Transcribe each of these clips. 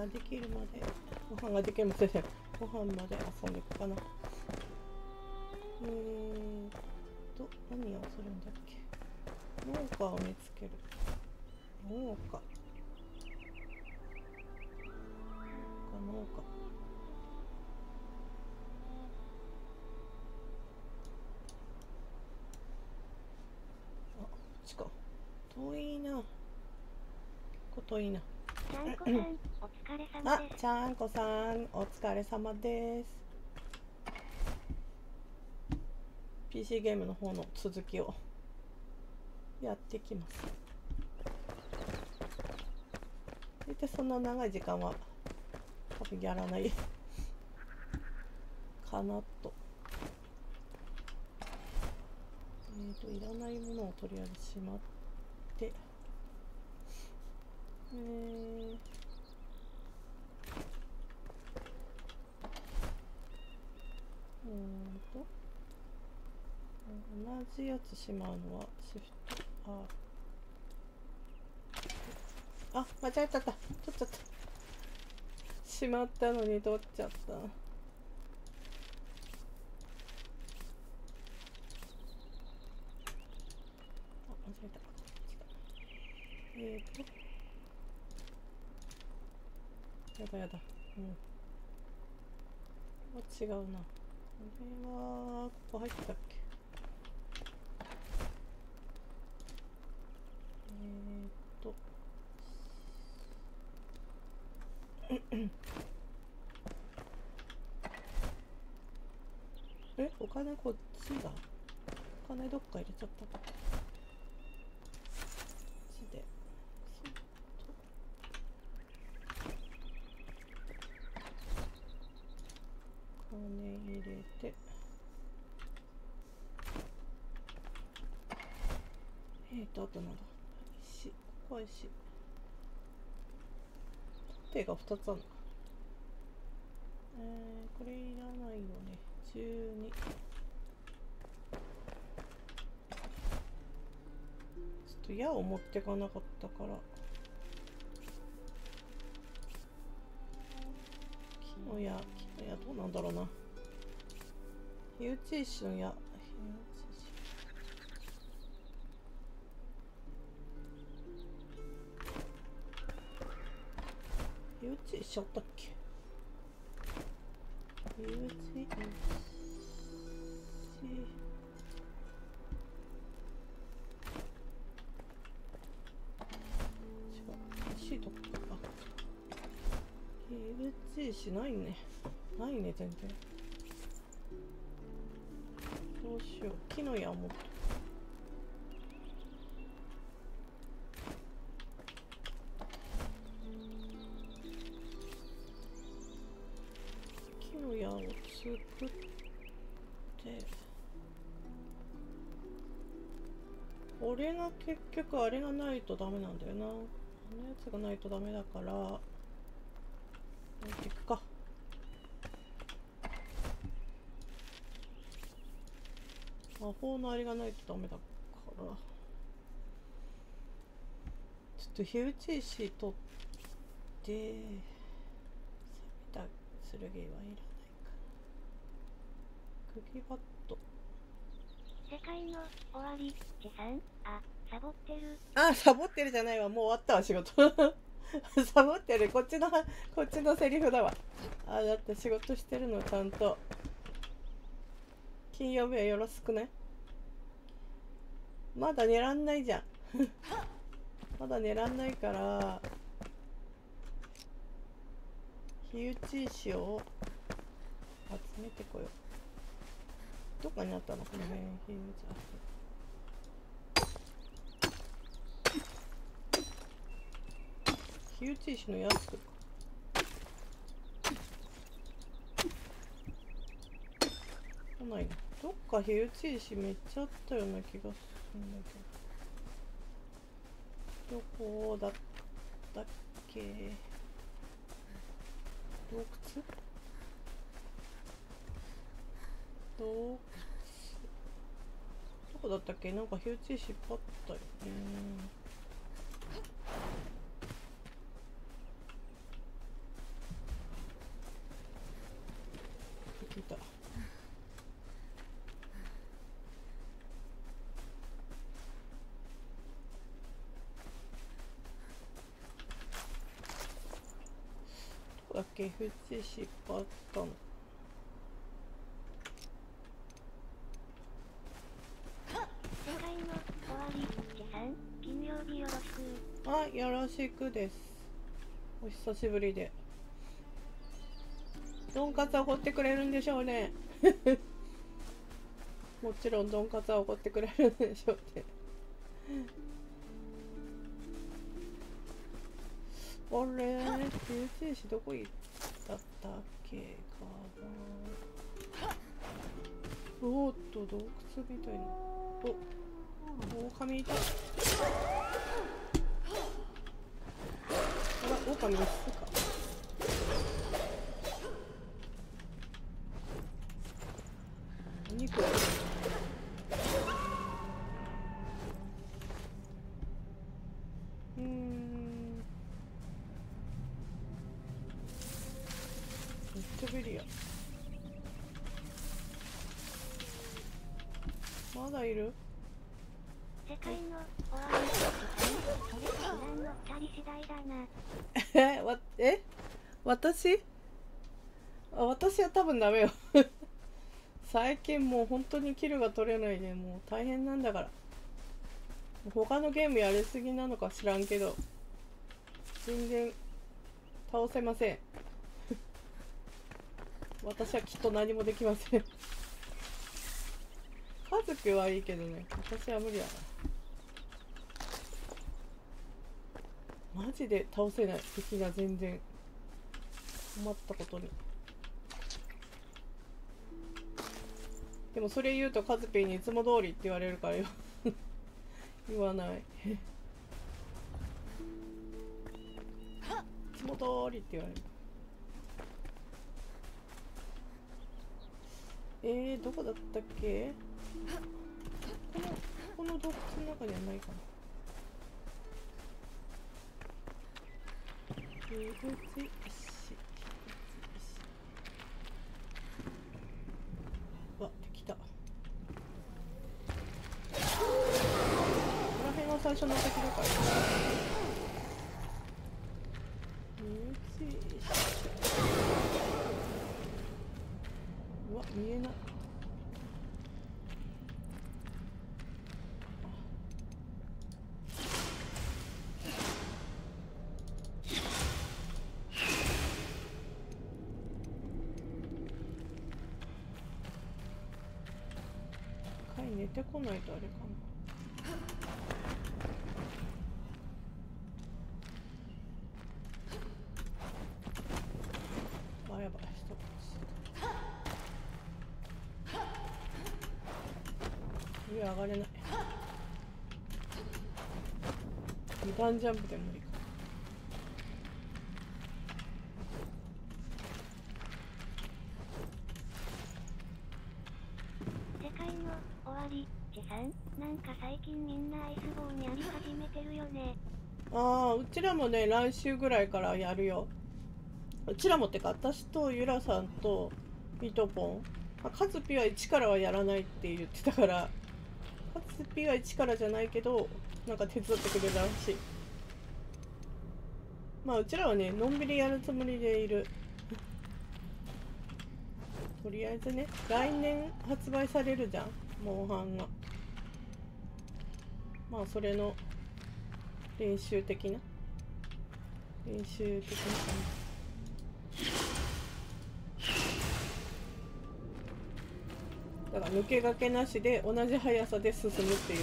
ができるまで、ご飯ができるまで、ご飯まで遊んでいくかな。何をするんだっけ。農家を見つける。農家。あ、こっちか。遠いな。遠いな。 ちゃんこさん、お疲れ様です。 ちゃんこさん、お疲れ様です。PC ゲームの方の続きをやってきます。大体そんな長い時間は多分やらないかなと。いらないものをとりあえずしまって、同じやつしまうのはシフト R。 あ、間違えちゃった。取っちゃった。しまったのに取っちゃった。やだやだ。違うな。これは、ここ入ってたっけ。お金こっちだ。お金どっか入れちゃった。こっちで。金入れて。あとなんだ。石。ここは石。手が2つあるのか。これいらないよね。12。ちょっと矢を持ってかなかったから。木の矢どうなんだろうな。火打ち石の矢。火打ち石あったっけ。火打ち石。石とか。火打ち石ないね。ないね、全然。どうしよう。木の矢を持って。木の矢を作って。これが結局あれがないとダメなんだよな。あのやつがないとダメだから、置いていくか。魔法のあれがないとダメだから、ちょっと火打ち石取って、錆びた剣はいらないか。釘バット。 世界の終わり、ちさん、サボってる。 サボってるじゃないわ。もう終わったわ、仕事。サボってる。こっちのセリフだわ。だって仕事してるのちゃんと。金曜日はよろしくね。まだ寝らんないじゃん。まだ寝らんないから、火打ち石を集めてこよう。どっかにあったのこの辺。火打ち石のやつ作るか。来ないな。どっか火打ち石めっちゃあったような気がするんだけど。どこだったっけ。洞窟どこだったっけ。なんか火打ち石いっぱいあったよね。 け？富士失敗ったの。 世界の終わり、チェさん、金曜日よろしく。 あ、よろしくです。お久しぶりで。ドンカツは怒ってくれるんでしょうね。もちろんドンカツは怒ってくれるんでしょうね。あれ、救世主どこ行ったったっけかな。おーっと、洞窟みたいな。お、狼いた。あら、狼メスか。何これ。めっちゃベリア。まだいる？ 世界の終わり、チェさん、それ普段のチャリ次第だな。 私？私は多分ダメよ。最近もう本当にキルが取れないで、もう大変なんだから。他のゲームやりすぎなのか知らんけど、全然倒せません。私はきっと何もできません。家族はいいけどね、私は無理だな。マジで倒せない。敵が全然。困ったことに。でもそれ言うとカズピーにいつも通りって言われるからよ。言わない。いつも通りって言われる。どこだったっけ？この洞窟の中にはないかな。わ、敵だ。この辺が最初の敵だから。うわ、見えない。寝てこないとあれかな。やばい、上上がれない。二段ジャンプで無理か。 世界の終わり、チェさん、なんか最近みんなアイスボーンやり始めてるよね。 ああ、うちらもね、来週ぐらいからやるよ。うちらもってか、私とゆらさんとミトポン。カズピは1からはやらないって言ってたから、カズピは1からじゃないけど、なんか手伝ってくれるらしい。まあ、うちらはね、のんびりやるつもりでいる。とりあえずね、来年発売されるじゃん、モンハンが。まあ、それの練習的なだから抜け駆けなしで同じ速さで進むっていう。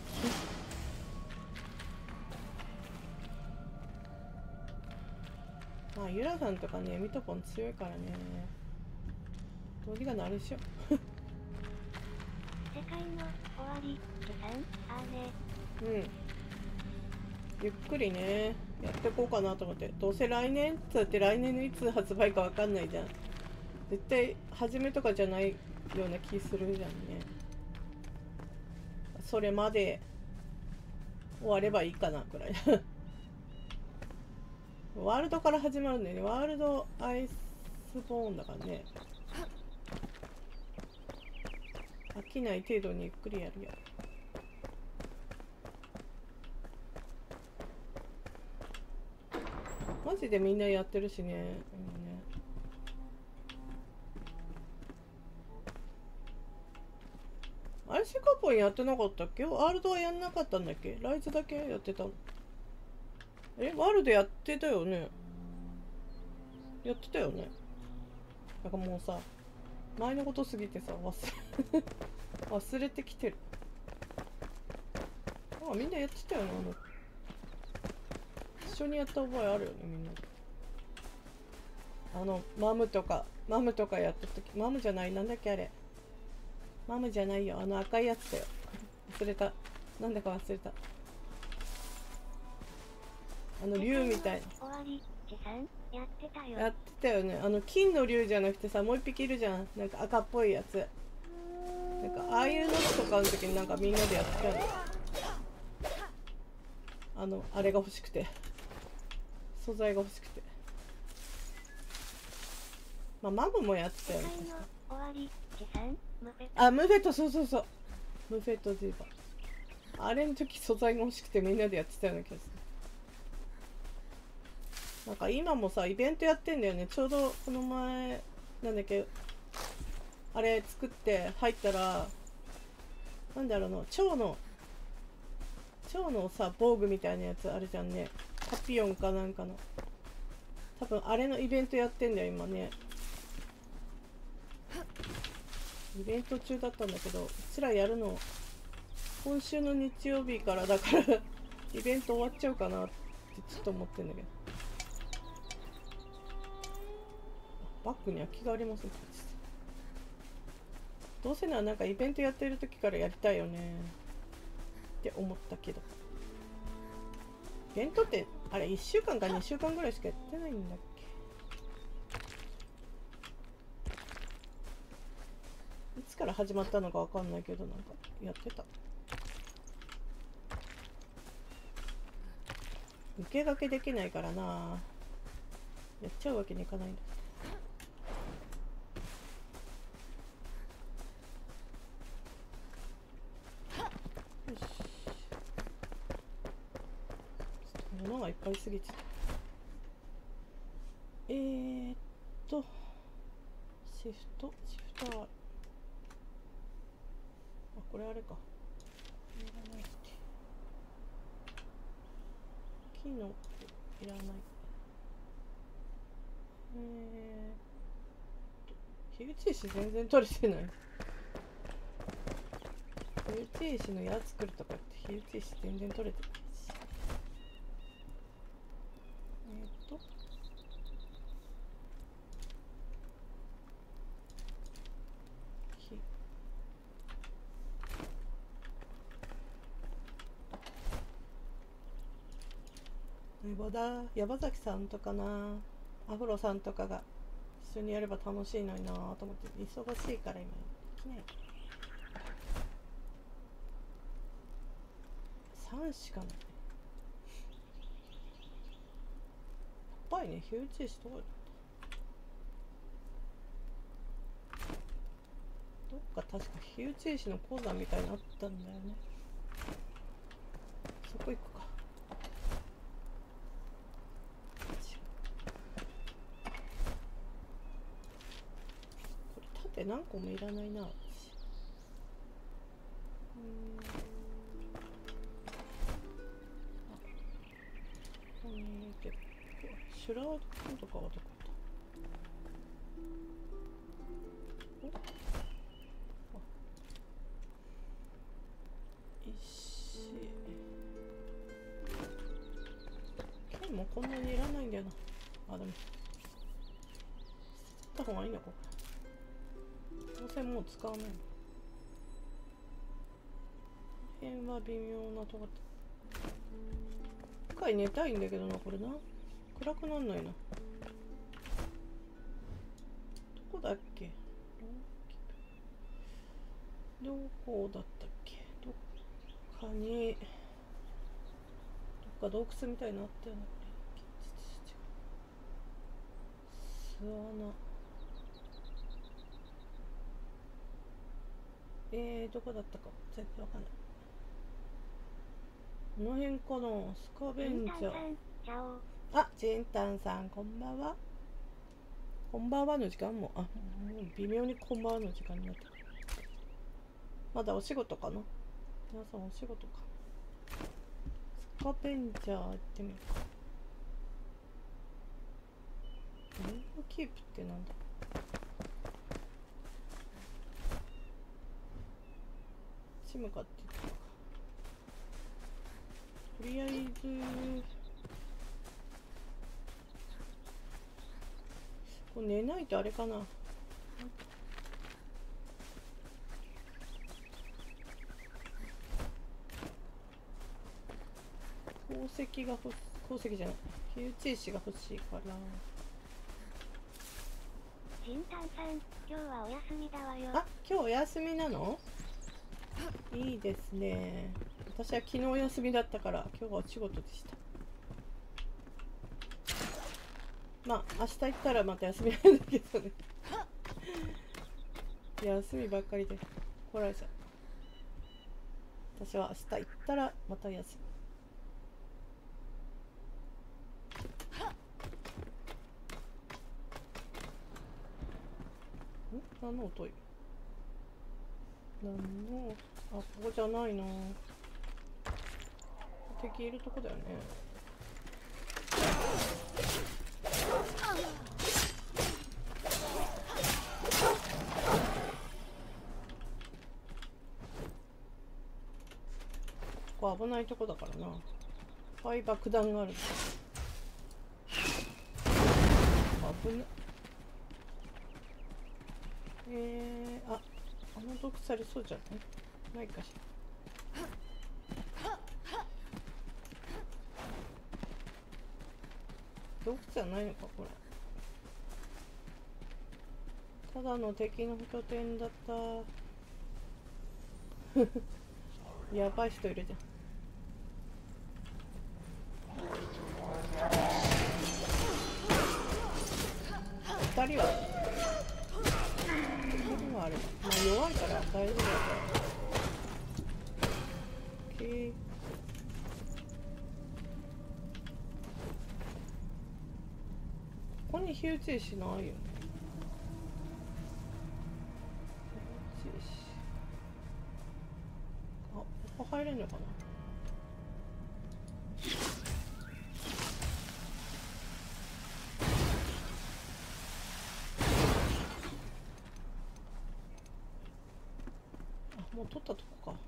まあゆらさんとかね、ミトポン強いからね、どうにかなるでしょ。 世界の終わり、チェさん、あーね。 ゆっくりねやっていこうかなと思って。どうせ来年ってって来年のいつ発売かわかんないじゃん。絶対初めとかじゃないような気するじゃんね。それまで終わればいいかなくらい。ワールドから始まるんだよね。ワールドアイスボーンだからね。飽きない程度にゆっくりやるよ。マジでみんなやってるしね。 アイスカポンやってなかったっけ？ワールドはやんなかったんだっけ？ライズだけやってたの？ワールドやってたよね。やってたよね。なんかもうさ、前のことすぎてさ、忘れてきてる。あ、みんなやってたよね、一緒にやった覚えあるよね、みんな。マムとかやった時、マムじゃない、なんだっけあれ。マムじゃないよ、赤いやつだよ。忘れた。なんだか忘れた。竜みたいな。 終わり、持参やってたよ。 やってたよね。金の竜じゃなくてさ、もう一匹いるじゃん。なんか赤っぽいやつ。なんかああいうのとかの時になんかみんなでやってたの。あれが欲しくて。素材が欲しくて。まあ、マムもやってたよね。 終わり、持参、ムフェあ、ムフェット、そうそうそう。ムフェットジーバー。あれの時素材が欲しくてみんなでやってたような気がする。なんか今もさ、イベントやってんだよね。ちょうどこの前、なんだっけ、あれ作って入ったら、なんだろうな、蝶のさ、防具みたいなやつあるじゃんね。パピヨンかなんかの。多分あれのイベントやってんだよ、今ね。イベント中だったんだけど、うちらやるの、今週の日曜日からだからイベント終わっちゃうかなってちょっと思ってんだけど。バッグに空きがありません。どうせならなんかイベントやってる時からやりたいよねって思ったけど。イベントってあれ1週間か2週間ぐらいしかやってないんだっけ？いつから始まったのかわかんないけど、なんかやってた。受けがけできないからな。やっちゃうわけにいかないんだ。よし。物がいっぱいすぎてた。シフトはあ、これあれか。いらないって。キノコいらない。火打ち石全然取れてない。火打ち石の矢作るとかって火打ち石全然取れてないし。山崎さんとかな、アフロさんとかが一緒にやれば楽しいのになと思って、忙しいから今できない。3しかない。やっぱりね、火打ち石どこだった？どっか確か火打ち石の鉱山みたいにあったんだよね。そこ行くか。これ縦何個もいらないな。シュラードとかはどこだ？石。剣もこんなにいらないんだよな。あ、でも捨てた方がいいのか。どうせもう使わないの。この辺は微妙なとこ。一回寝たいんだけどな、これな。暗くなんないな。どこだっけ？どこだったっけ？どっかに、どっか洞窟みたいになったよね。巣穴。どこだったか全然わかんない。この辺かな。スカベンジャー。あ、ジンタンさん、こんばんは。こんばんはの時間も、もう微妙にこんばんはの時間になってくる。 まだお仕事かな。皆さんお仕事か。スカベンジャー行ってみるか。ライブキープってなんだ。シムかって言ったか。とりあえずこれ寝ないとあれかな。鉱石が鉱石じゃない、火打ち石が欲しいから。 ジンタンさん、今日はお休みだわよ。 あ、今日お休みなの？いいですね。私は昨日お休みだったから今日はお仕事でした。まあ明日行ったらまた休みなんだけどね。休みばっかりで来られちゃう。私は明日行ったらまた休み。何の音よ。何の、あ、ここじゃないな。敵いるとこだよね。ここ危ないとこだからな。いっぱい爆弾がある。危ね。あの毒されそうじゃないかしら。毒じゃないのかこれ。ただの敵の拠点だった。やばい人いるじゃん。2人はあれば、まあ弱いから大丈夫だから。ここに火打ち石ないよね。火打ち石。あ、ここ入れんのかな。もう取ったとこか。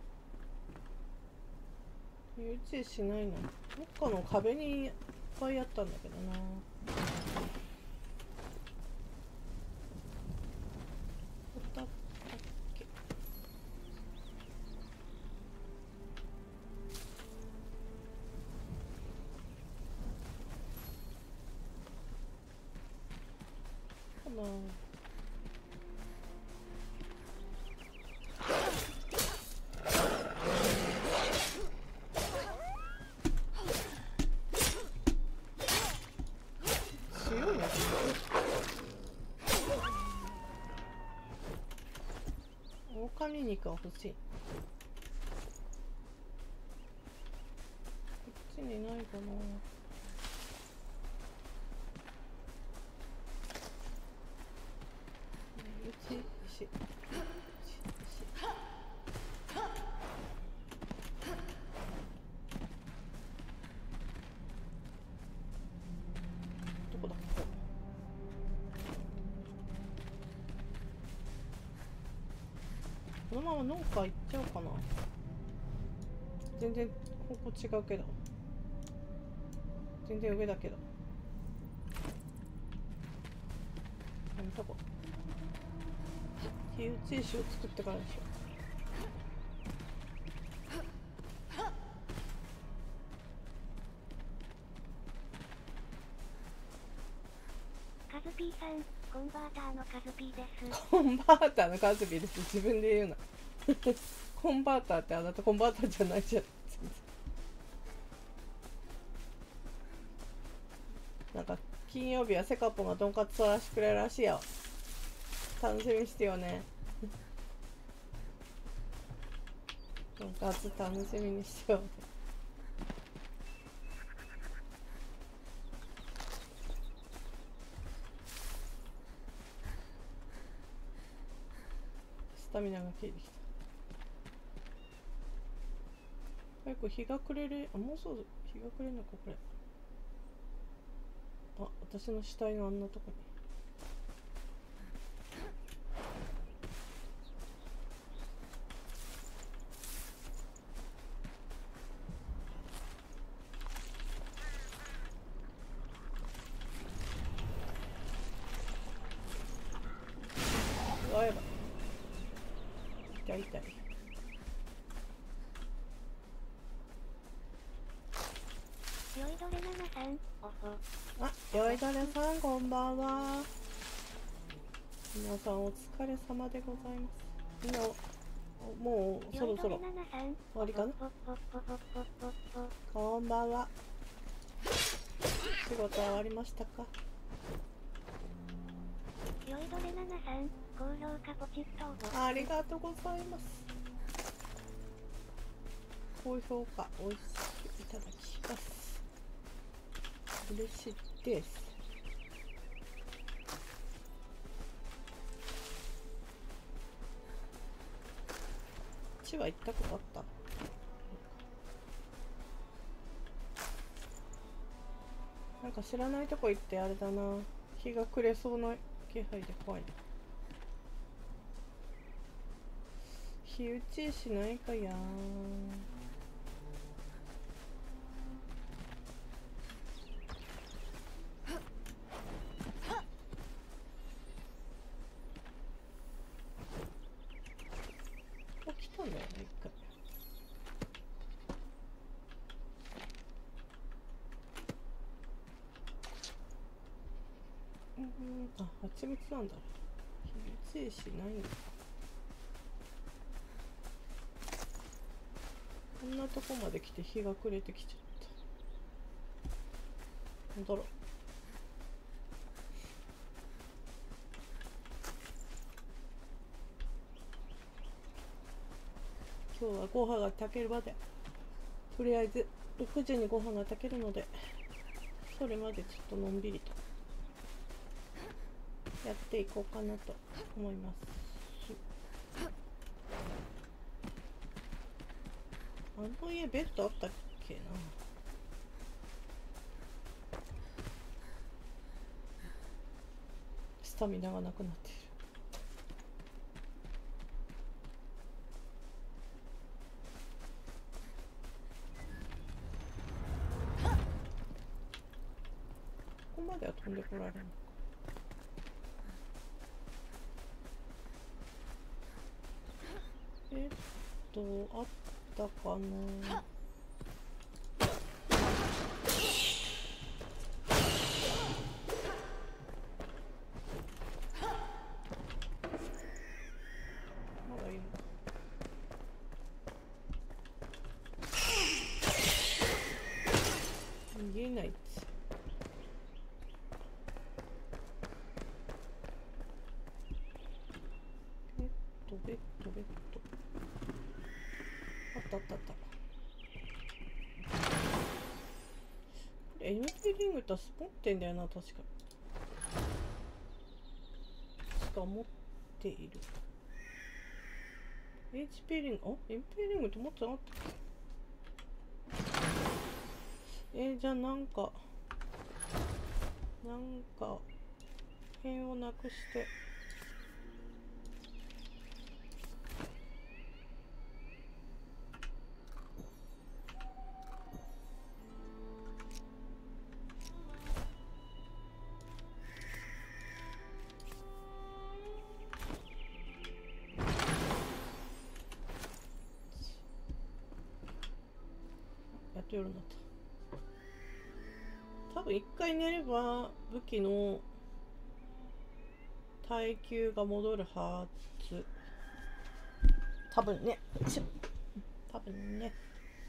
火打ちしないの。どっかの壁にいっぱいあったんだけどな。取ったっけ。かな。狼肉が欲しい。こっちにないかな。どこだ。このまま農家行っちゃおうかな。全然方向違うけど、全然上だけど。とこ火打ち石を作ってからでしょ。 カズピーさん、コンバーターのカズピーです。 コンバーターのカズピーです。自分で言うな。コンバーターってあなたコンバーターじゃないじゃん。なんか金曜日はセカポンがとんかつらしてくれるらしいよ。楽しみにしてよね。とんかつ楽しみにしてよ。スタミナが切れてきた。 早く日が暮れる。あ、もうそう日が暮れるのかこれ。あ、私の死体のあんなとこに。あ、やばい。痛い痛い。 酔いどれ7さん、おほ。 あ、よいどれさん、こんばんは。皆さんお疲れ様でございます。みんな、もうそろそろ終わりかな。こんばんは。仕事終わりましたか？ よいどれ7さん、高評価ポチッと応募。 ありがとうございます。高評価おいしくいただきます。嬉しいです。千葉行ったことあった？なんか知らないとこ行ってあれだな。日が暮れそうな気配で怖いな。火打ちしないかやー。来たんだよね、一回。あ、蜂蜜なんだ。火打ちしないんだ。こんなとこまで来て日が暮れてきちゃった。戻ろう。今日はご飯が炊けるまで、とりあえず6時にご飯が炊けるので、それまでちょっとのんびりとやっていこうかなと思います。あの家ベッドあったっけな。スタミナがなくなっている。ここまでは飛んでこられるのか。あったかな。まだいるのか。逃げないっつ。ベッドあったあったあった。MP リングと持ってんだよな、確か。持っている。HP リング、MP リングって持ってなかったっけ？じゃあなんか辺をなくして。やっと夜になった。多分一回寝れば武器の耐久が戻るはず。多分ね。多分ね。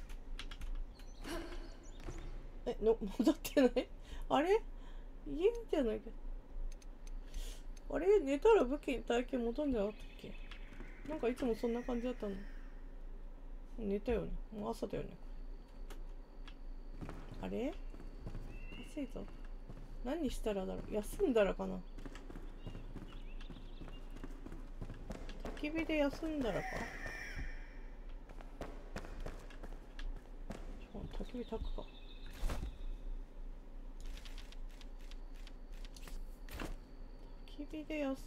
戻ってない？あれ？家じゃないけど。あれ？寝たら武器に耐久戻んじゃなかったっけ？なんかいつもそんな感じだったの。寝たよね。もう朝だよね。あれ？暑いぞ。何したらだろう。休んだらかな。焚き火で休んだらか。 火焚くか。焚き火でやす。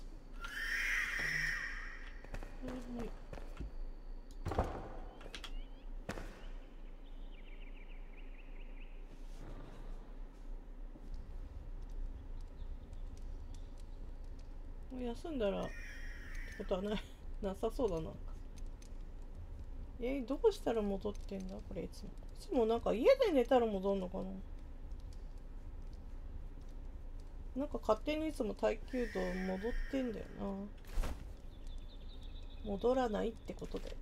はい。休んだらってことはないなさそうだな。どうしたら戻ってんだこれ。いつもなんか家で寝たら戻んのかな。なんか勝手にいつも耐久度戻ってんだよな。戻らないってことで。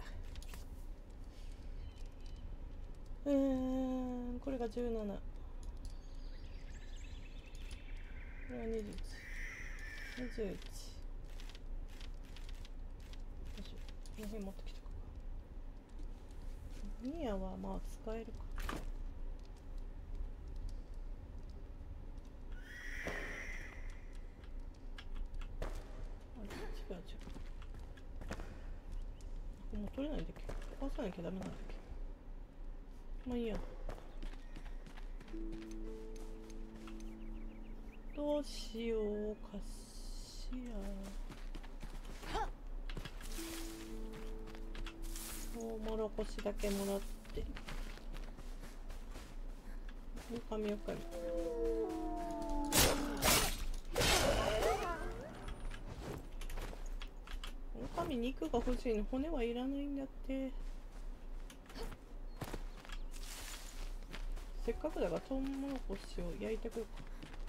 これが17。これが21。21。よいしょ。この辺持ってきたか。ミヤはまあ使えるか。違う。もう取れないんだっけ。壊さなきゃダメなんだっけ。まあいいや。どうしようかしら。トウモロコシだけもらって。狼。狼肉が欲しいの。骨はいらないんだって。せっかくだからトウモロコシを焼いてくるか。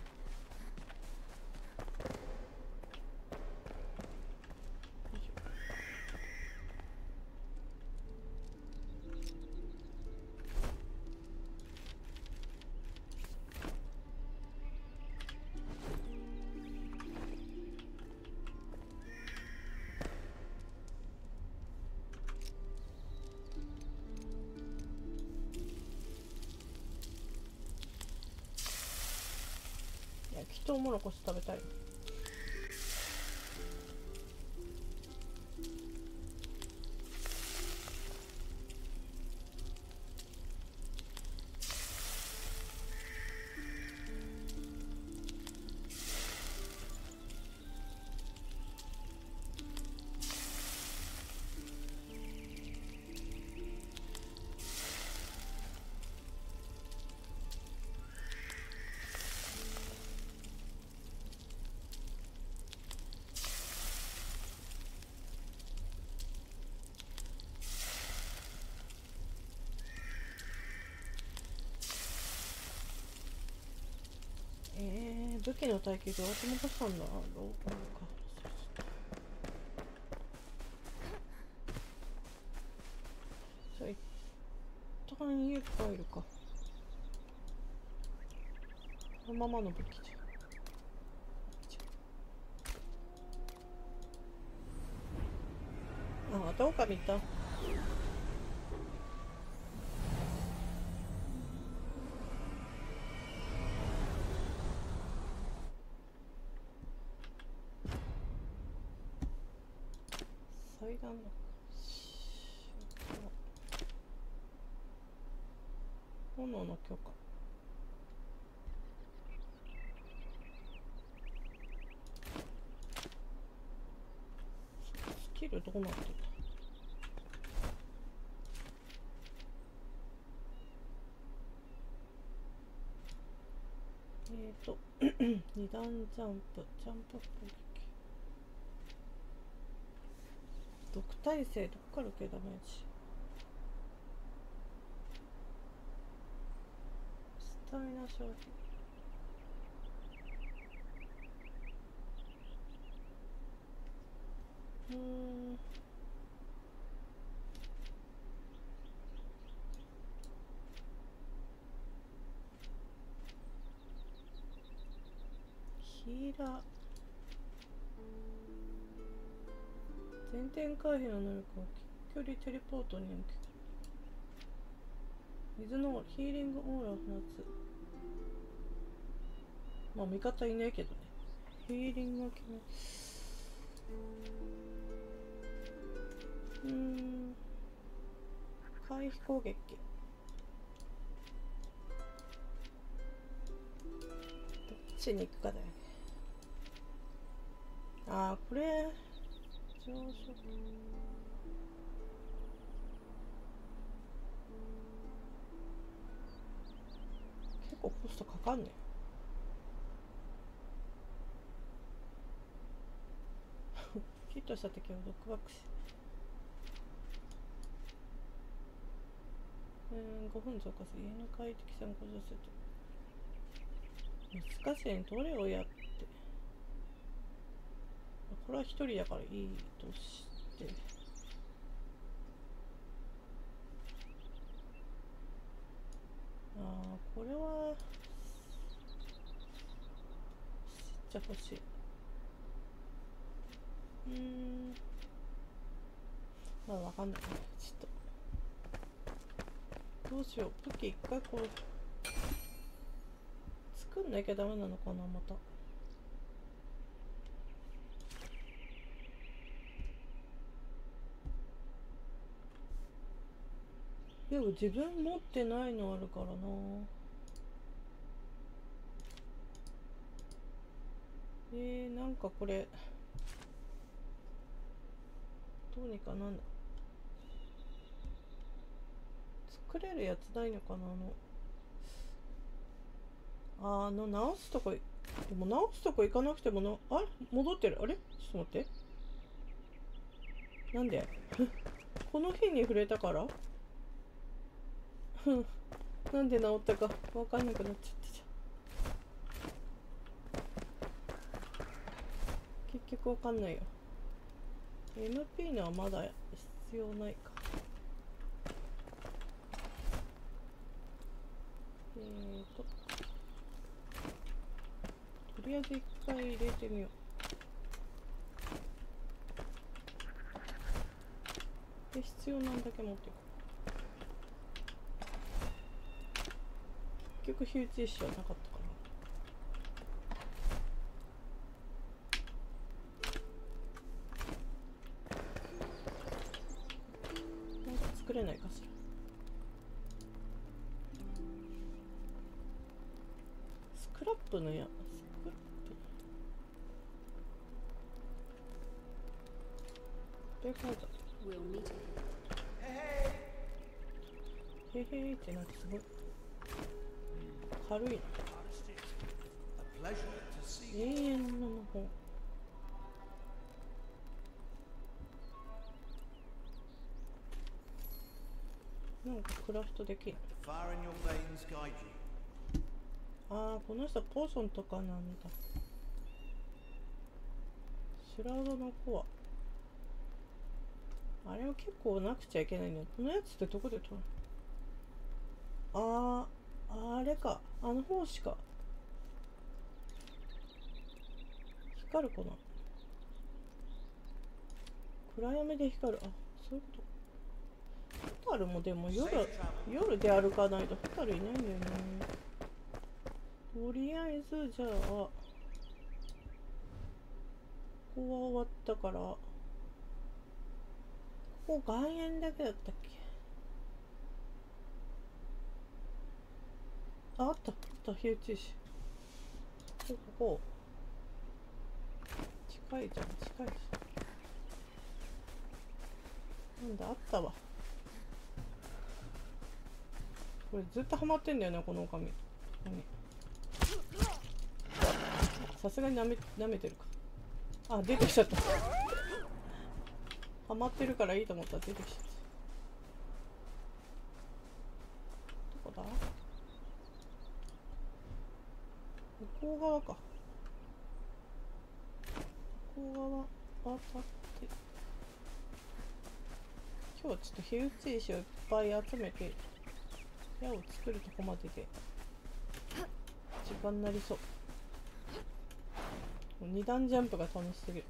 焼きトウモロコシ食べたい。武器の耐久どうやって戻したんだ。ロープか。じゃあ一旦家帰るか。このままの武器じゃん。あ、また狼いた。祭壇だ。炎の許可。スキルどうなってた。二段ジャンプ、ジャンプ攻撃。毒耐性どっから受けダメージ。スタミナ消費。ヒーラー。全点回避の能力は距離テレポートに受け水のヒーリングオーラを放つ。まあ味方いないけどね。ヒーリングは決め。回避攻撃。 ちに行くかだよね。ああ、これ上昇結構コストかかんね。ヒットした敵をドックバックし5分増加する。家の快適さを向上すると。難しいね。どれをやって。これは一人だからいいとして。ああ、これは。じゃ欲しい。まだわかんないね。ちょっと。どうしよう。武器一回こう。作んなきゃダメなのかな、また。でも自分持ってないのあるからな。なんかこれどうにかなんだ。作れるやつないのかな。直すとこ、でも直すとこ行かなくてもあれ戻ってる。あれちょっと待って。なんでこの日に触れたからなんで治ったか分かんなくなっちゃったじゃん。結局分かんないよ。MP のはまだ必要ないか。とりあえず一回入れてみよう。で、必要なんだけ持っていこう。結局火打ち石はなかったかな。なんか作れないかしら。スクラップのベーコンザへへーってなんかすごい軽いな。永遠の魔法。なんかクラフトできる。ああ、この人ポーションとかなんだ。シュラウドのコア。あれは結構なくちゃいけないの。このやつってどこで取るの？あれか。あの方しか。光るかな。暗闇で光る。あ、そういうこと。ホタルもでも夜で歩かないとホタルいないんだよね。とりあえずじゃあここは終わったから、ここ外苑だけだったっけ。あった、火打ち石。ここ近いじゃん。なんだ、あったわ。これずっとハマってんだよね、このオカミ。さすがに舐めてるか。あ、出てきちゃった。ハマってるからいいと思ったら出てきちゃった。どこだ？向こう側か。向こう側渡って。今日はちょっと火打ち石をいっぱい集めて矢を作るとこまでで時間になりそう。2段ジャンプが楽しすぎる。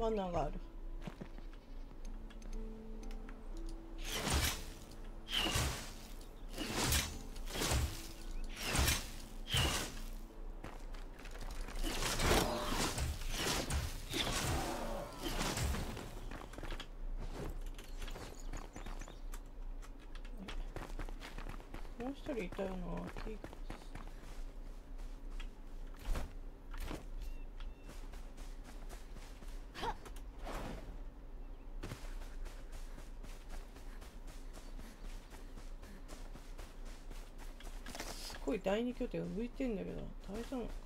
罠がある。もう一人いたよな。すごい第二拠点が浮いてんだけど大丈夫？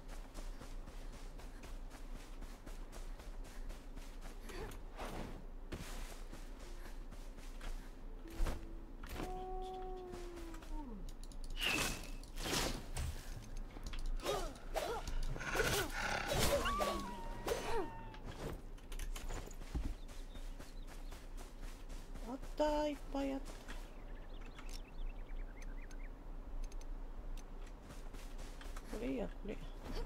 あったー、いっぱいあった。これやこれ。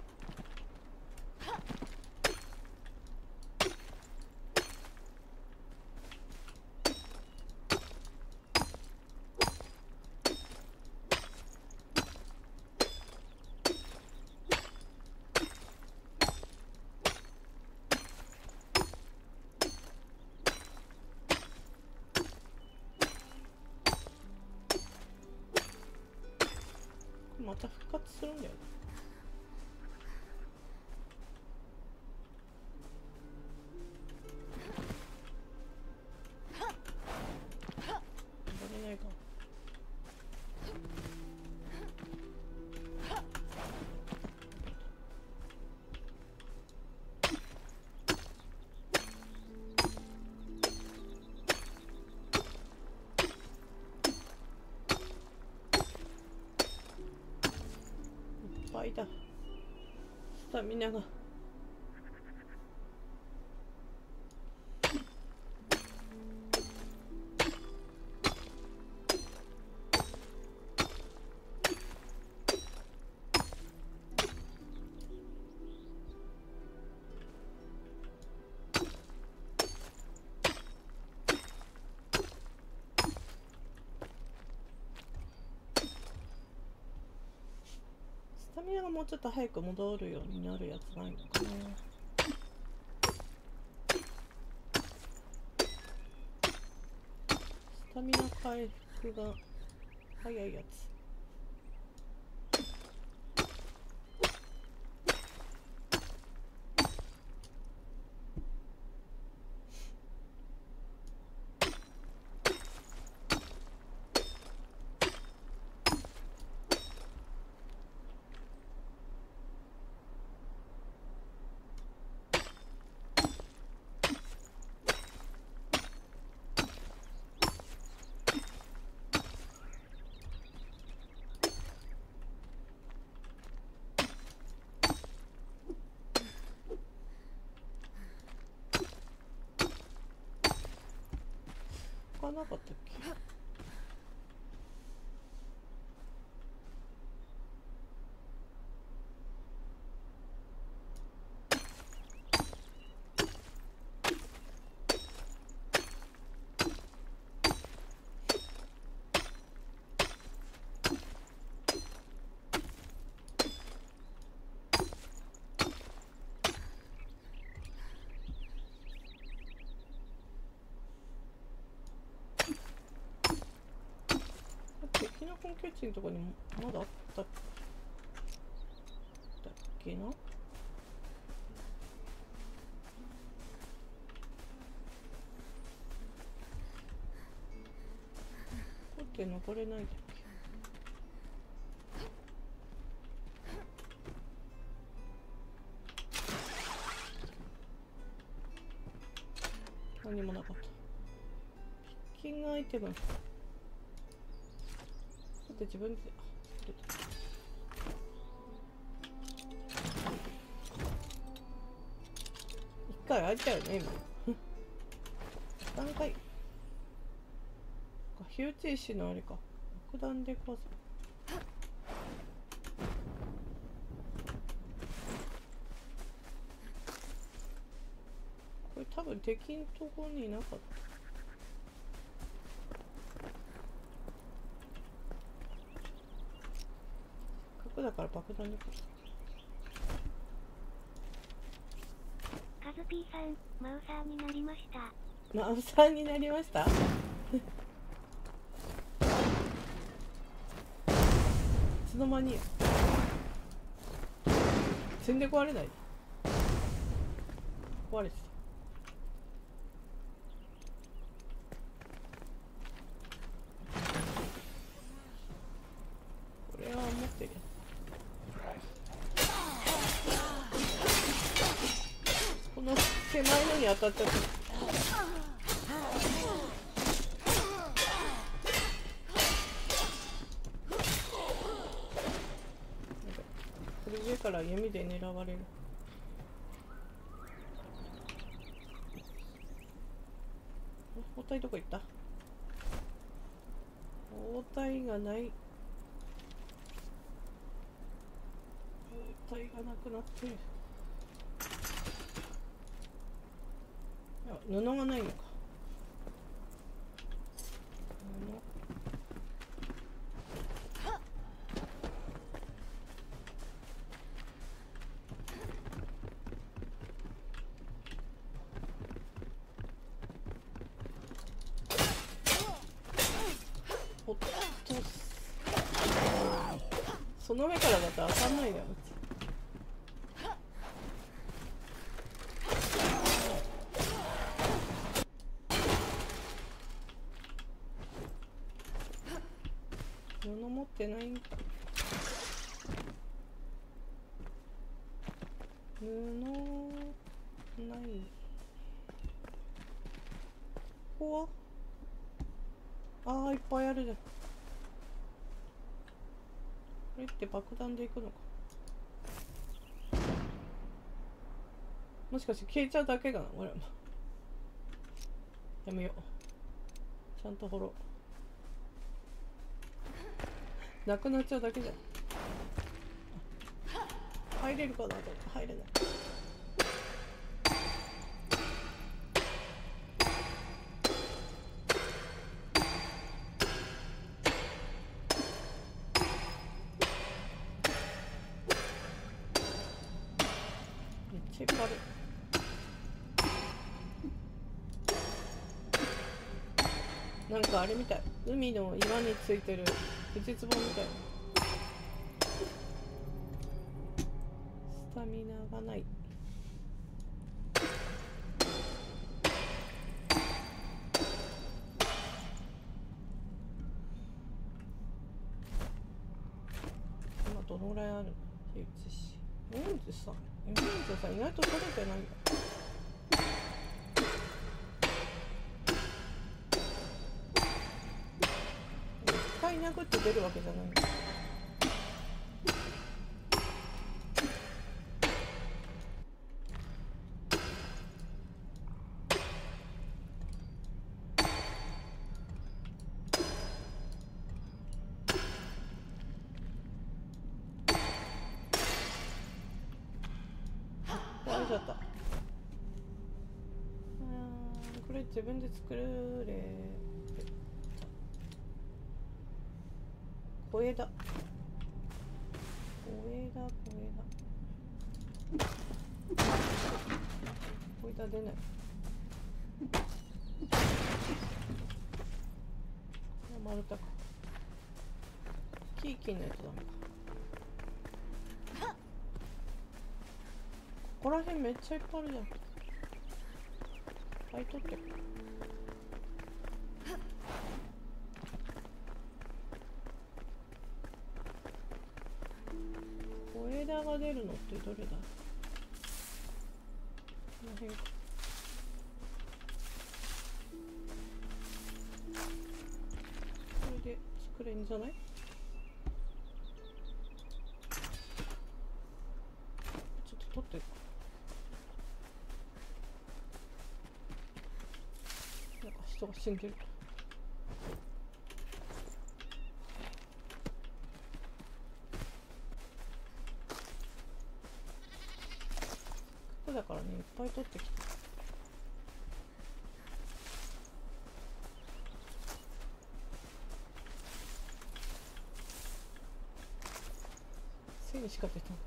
また復活するんだよ。登れないか。いっぱいだ。スタミナが。スタミナがもうちょっと早く戻るようになるやつないのかな。スタミナ回復が早いやつ。他なかったっけ？敵の本拠地のところにまだあったっけな。こって登れないんだっけ？何もなかった。ピッキングアイテム。だって自分で、一回開いたよね今。何回？火打ち石のあれか。爆弾で壊す。こい多分敵のところにいなかった。角だから爆弾でか。 カズピーさん、マウサーになりました。 マウサーになりましたいつの間に積んで壊れない。壊れてた。これは持ってるやつ。この狭いのに当たっちゃった。これ上から弓で狙われる。包帯どこ行った？包帯がない。包帯がなくなってる。布がないのか。おっと、その上からだと当たんないだよ。布持ってないんか。布ない。ここはあーいっぱいあるじゃん。これって爆弾でいくのか。もしかして消えちゃうだけかな。俺もやめよう。ちゃんと掘ろう。なくなっちゃうだけじゃん。入れるかなと思って入れない。めっちゃいっぱいある。なんかあれみたい。海の岩についてるフジツボみたいな。スタミナがない。今どのぐらいあるの？43。43意外と取れてないんだ。一回殴って出るわけじゃないんだ。壊れちゃった。これ自分で作れ。小枝。小枝出ない。丸太か。キーキーのやつダメか。ここら辺めっちゃいっぱいあるじゃん。買い取ってる。小枝が出るのってどれだ？この辺か。これで作れんじゃない？ちょっと取ってる。なんか人が死んでる。だからね、いっぱい取ってきた。 にしか出てなかった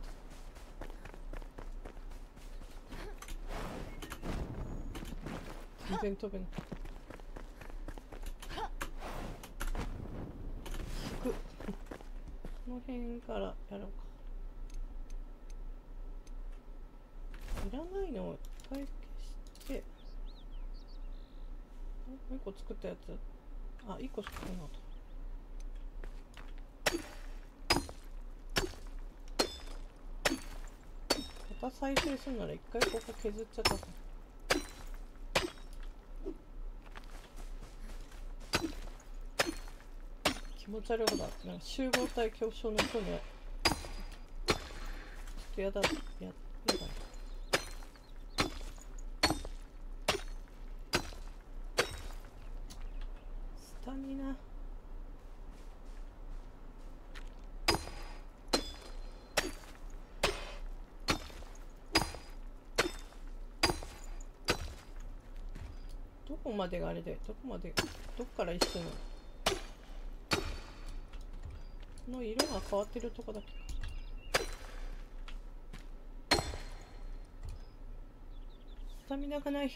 。全然飛べない。引く。この辺からやろうか。いらないのを一回消して、もう一個作ったやつ、あ、一個作ったなと。また再生するなら一回ここ削っちゃった。気持ち悪いことだ。なんか集合体恐怖症の人にはちょっとやだな。スタミナ。どこまでがあれで、どこっから一緒なの。この色が変わってるとこだけ。スタミナがない。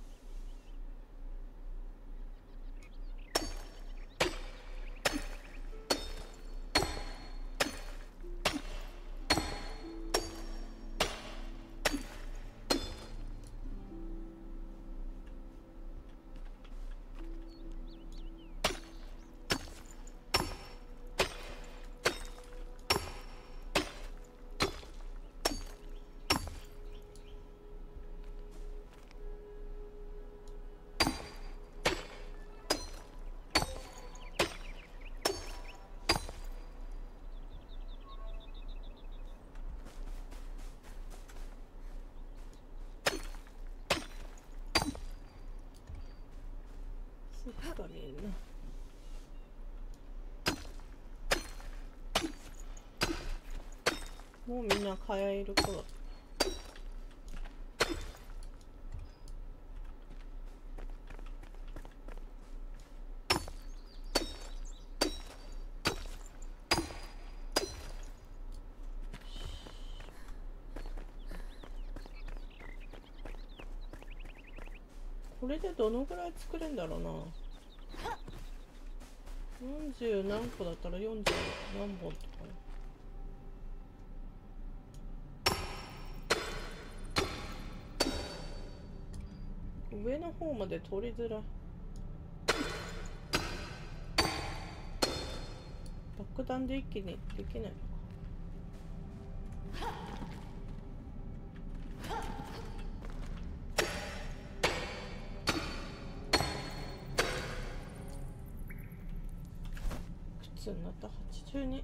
スタミナ。もうみんな帰る頃。これでどのぐらい作れるんだろうな。40何個だったら40何本とかね。上の方まで取りづらい。爆弾で一気にできないのか。普通になった82。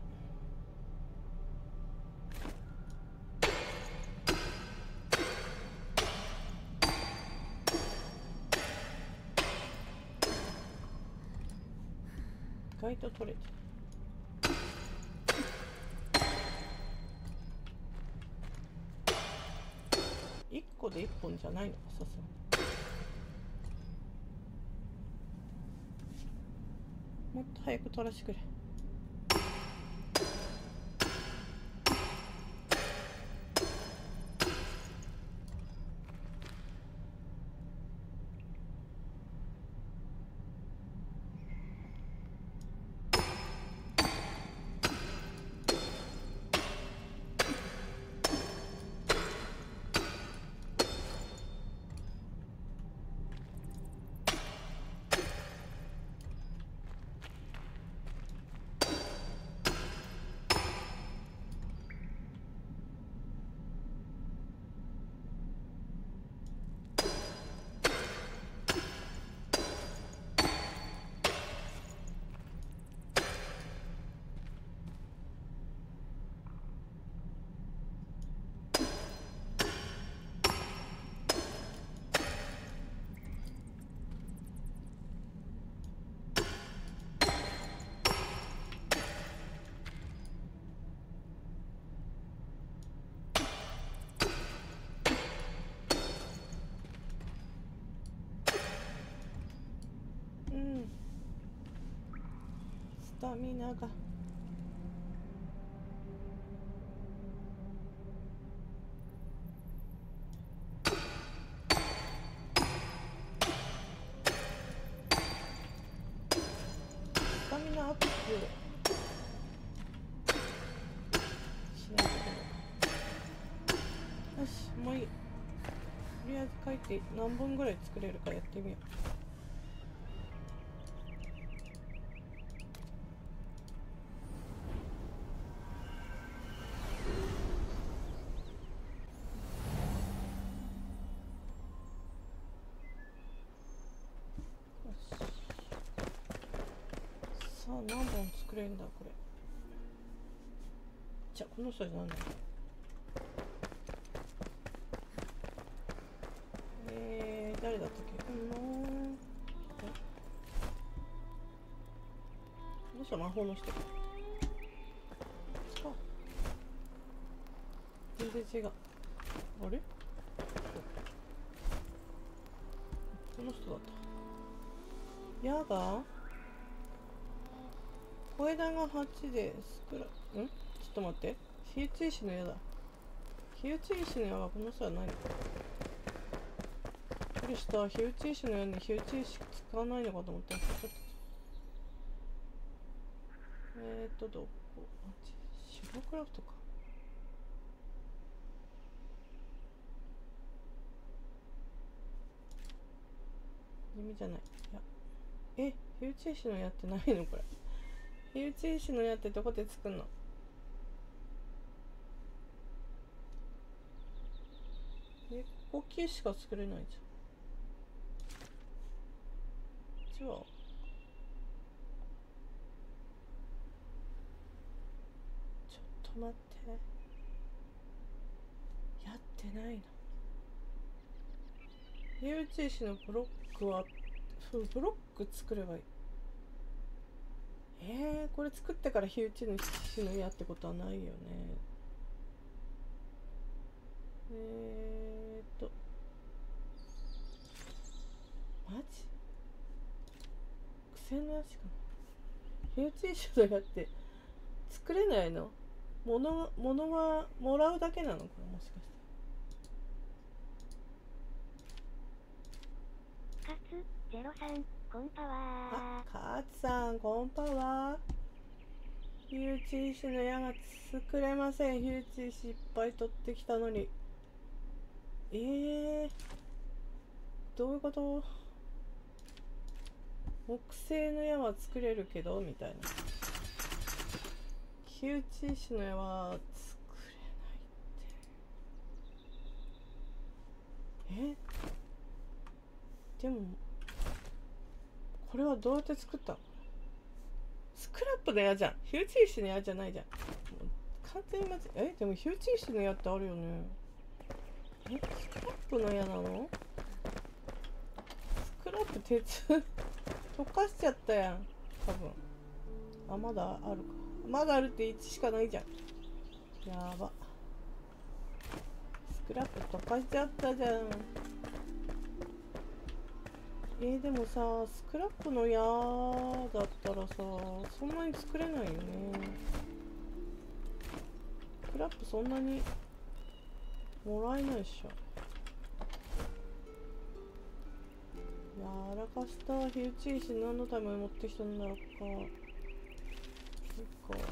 意外と取れてる。1個で1本じゃないのか、さすがに。もっと早く取らせてくれ。スタミナが。 しないといけない。よし、もういい。とりあえず書いて何本ぐらい作れるかやってみよう。さあ何本作れるんだこれ。じゃあこの人じゃ何だ。誰だったっけ。この人は魔法の人か。全然違う。あれこの人だった。矢が小枝が8でちょっと待って。火打ち石の矢だ。火打ち石の矢はこの人は何。びっくりした。火打ち石の矢に火打ち石使わないのかと思った。どこ。シュロークラフトか。地味じゃない。いや、火打ち石の矢ってないのこれ。火打ち石の矢ってどこで作るの。ここ木しか作れないじゃん。じゃあちょっと待って、やってないの。火打ち石のブロックはブロック作ればいい。これ作ってから火打ち石の矢ってことはないよね。マジ癖のやつかな。火打ち石の矢って作れないの。物はもらうだけなのかな、もしかして。 カツ03こんばんは。 あ、カツさんこんばんは。火打ち石の矢が作れません。火打ち石いっぱい取ってきたのに。どういうこと。木製の矢は作れるけどみたいな。火打ち石の矢は作れないって。でもこれはどうやって作ったの。スクラップの矢じゃん。火打ち石の矢じゃないじゃん。もう完全に間違え。でも火打ち石の矢ってあるよね。スクラップの矢なの。スクラップ鉄溶かしちゃったやん多分。あ、まだあるか。まだあるって1しかないじゃん。やば。スクラップ溶かしちゃったじゃん。でもさ、スクラップの矢だったらさ、そんなに作れないよね。スクラップそんなにもらえないっしょ。やらかした。火打ち石何のために持ってきたんだろうか。そっか。こ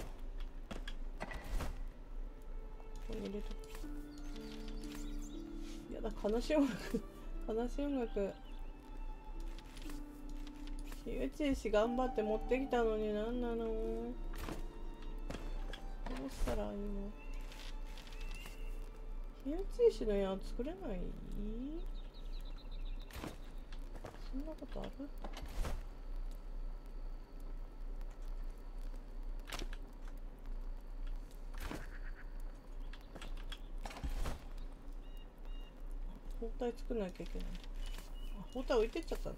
こに入れとく。やだ、悲しい音楽悲しい音楽。火打ち石頑張って持ってきたのに何なの。どうしたらいいの。火打ち石の矢作れない。そんなことある。包帯作んなきゃいけない。包帯置いてっちゃったんです。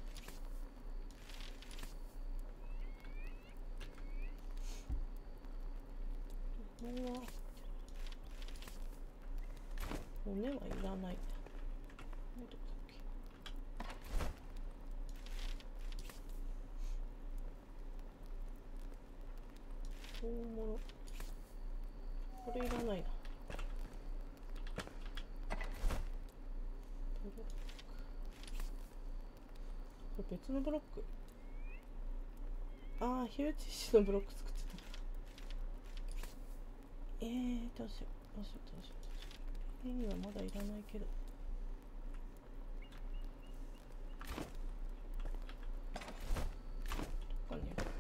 骨はいらない。トウモロ。これいらないな。これ別のブロック。 ああ、火打ち石のブロック作ってた。どうしよう、どうしよう、どうしよう、どうしよう。ペンはまだいらないけど。どっかにある。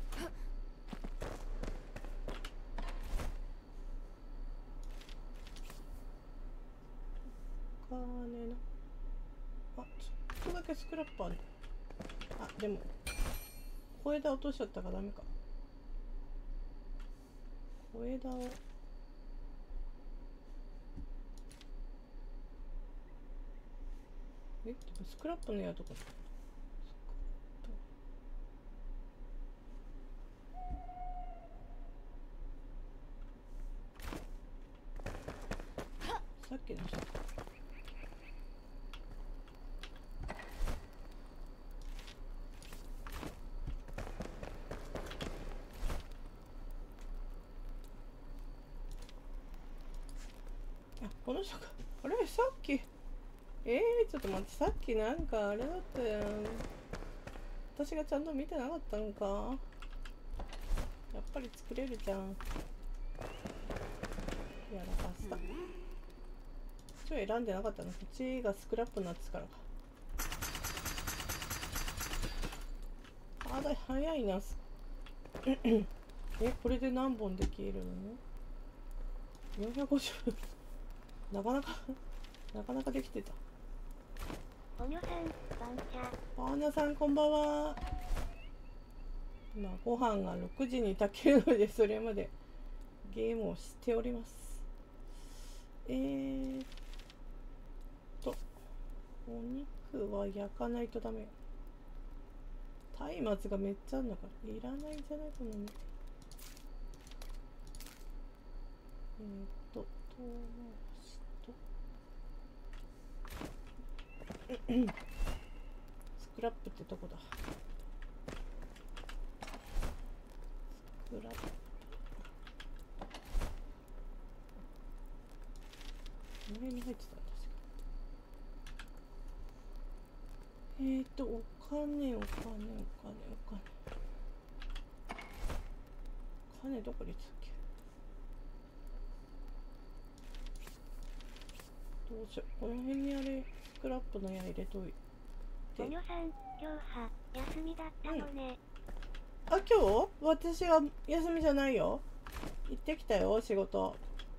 お金の。あ、ちょっとだけスクラップある。あ、でも小枝落としちゃったからダメか。小枝をでもスクラップのやとこさっきの人。あ、この人か。あれさっきちょっと待って、さっきなんかあれだったやん。私がちゃんと見てなかったのか。やっぱり作れるじゃん。やらかした。ちょっと選んでなかったの。こっちがスクラップになってたからか。あだ早いな。これで何本できるの ?450 なかなかできてた。 ポニョさん、バンチャ。 パーナさんこんばんは。今ご飯が6時に炊けるので、それまでゲームをしております。お肉は焼かないとダメ。松明がめっちゃあるのからいらないんじゃないかな。唐辛子とスクラップってとこだ。スクラップこの辺に入ってたんですか。お金どこにつっけ。どうしよう、この辺にあれスクラップの矢入れといて。 ポニョさん、今日は休みだったのね。 あ、今日私は休みじゃないよ。行ってきたよ、仕事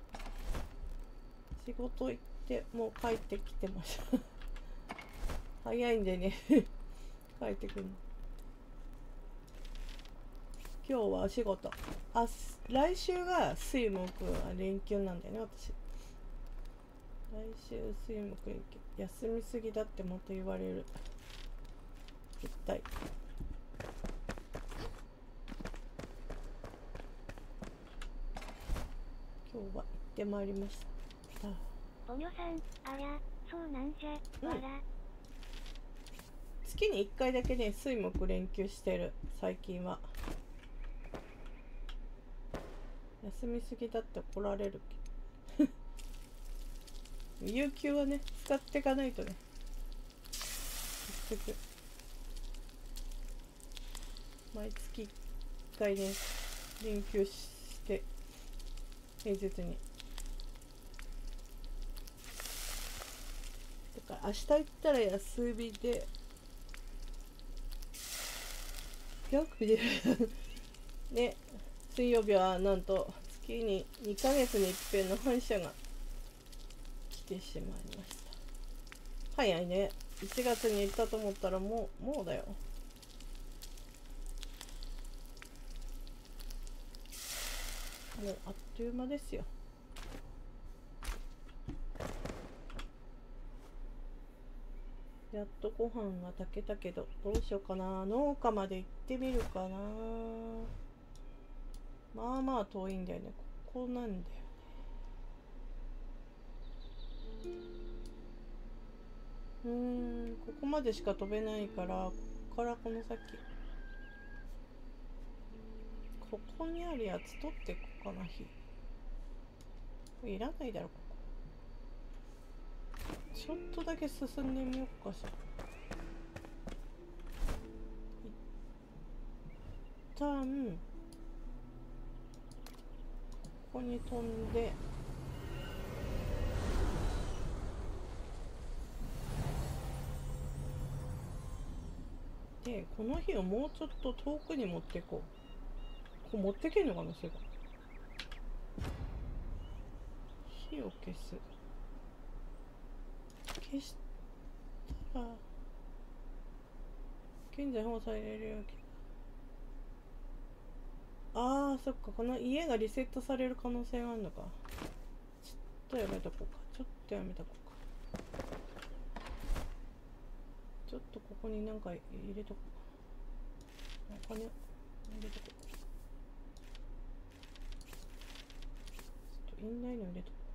行ってもう帰ってきてました早いんでね帰ってくるの。今日は仕事。来週が水木は連休なんだよね、私。来週水木連休。休みすぎだってまた言われる。絶対。今日は行ってまいりました。 ポニョさん、ありゃ、そうなんじゃ、わら。 月に1回だけね、水木連休してる、最近は。休みすぎだって怒られるけど有給はね、使っていかないとね。結局毎月1回ね、連休して平日に。だから明日行ったら休みで逆でね、水曜日はなんと月に2ヶ月に一遍の反射が来てしまいました。早いね。1月に行ったと思ったらもうだよ。もうあっという間ですよ。やっとご飯が炊けたけど、どうしようかな。農家まで行ってみるかな。まあまあ遠いんだよね。ここなんだよね。ここまでしか飛べないから、ここからこの先。ここにあるやつ取っていこうかな、火。いらないだろ、ここ。ちょっとだけ進んでみようかしら。一ターンここに飛んで、でこの火をもうちょっと遠くに持っていこう。こう持ってけんのかな。それが火を消す。消したら現在放送されるよ。あーそっか、この家がリセットされる可能性があるのか。ちょっとやめとこうか。ちょっとやめとこうか。ちょっとここになんか入れとこう。お金入れとこう。ちょっと院内の入れとこ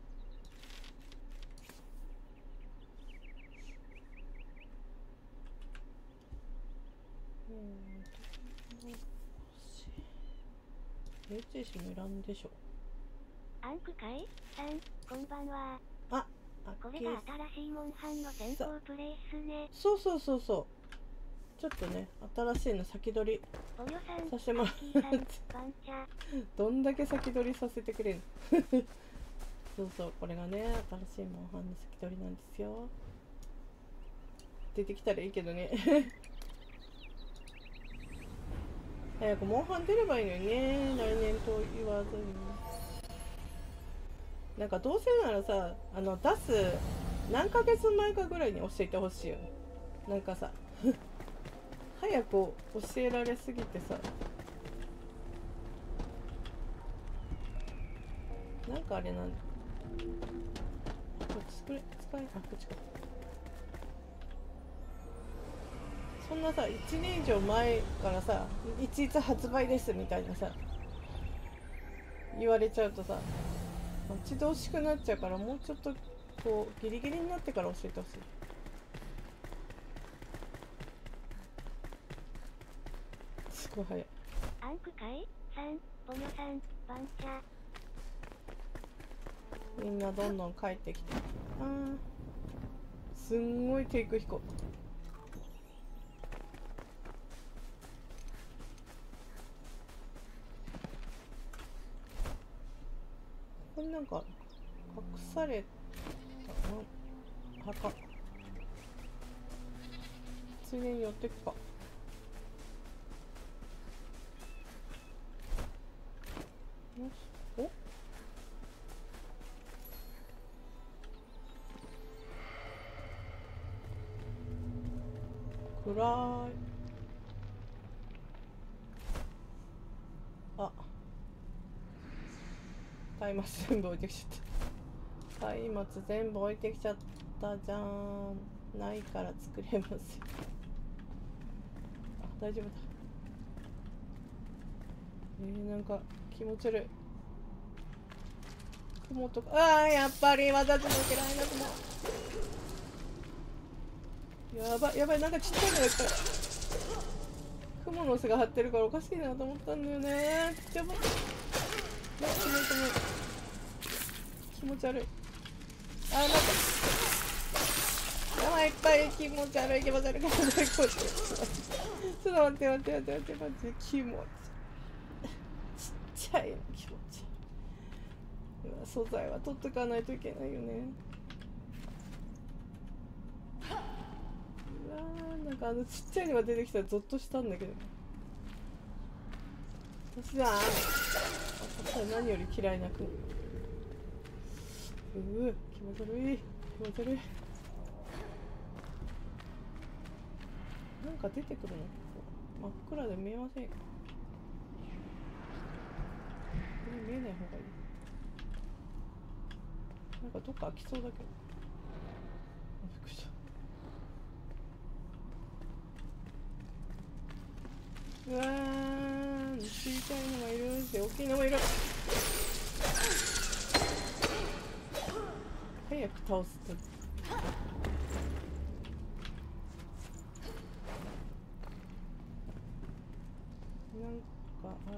う。HH もいらんでしょ。 アンク会さん、こんばんは。 あ、 これが新しいモンハンの先行プレイっすね。 そうそうそうそう。ちょっとね、新しいの先取りさせてもらう。どんだけ先取りさせてくれんのそうそう、これがね、新しいモンハンの先取りなんですよ。出てきたらいいけどね。早くモンハン出ればいいのにね、来年と言わずに。なんかどうせならさ、出す何ヶ月前かぐらいに教えてほしいよね。なんかさ早く教えられすぎてさ、なんかあれなんだ。こっち使え、こっちか。そんなさ、1年以上前からさ、いちいち発売ですみたいなさ言われちゃうとさ、待ち遠しくなっちゃうから、もうちょっとこうギリギリになってから教えてほしい。すごい早い。 アンク会さん、ポニョさん、バンチャ。 みんなどんどん帰ってきて、すんごい低空飛行。これなんか隠された墓。ついでに寄ってくか。よし、お、暗い。あ、松明全部置いてきちゃった。松明全部置いてきちゃったじゃん。ないから作れますよ。あ、大丈夫だ。なんか気持ち悪い。雲とか、やっぱり私も嫌いな雲。やばいやばい、なんかちっちゃいのがいっぱい。雲の巣が張ってるからおかしいなと思ったんだよね。やばい。気持ち悪い。なんかやばい、いっぱい。気持ち悪い気持ち悪い気持ち悪い気持ち悪い。ちょっと待って待って待って待って待って、気持ちちっちゃいの気持ち。素材は取っとかないといけないよね。うわー、なんかちっちゃいのが出てきたらゾッとしたんだけど、私は何より嫌いな雲。気持ち悪い気持ち悪い。なんか出てくるの真っ暗で見えませんか。見えない方がいい。なんかどっか開きそうだけど。びっくりした。うわー、小さいのがいるし、大きいのもいる。早く倒すと。なんかある？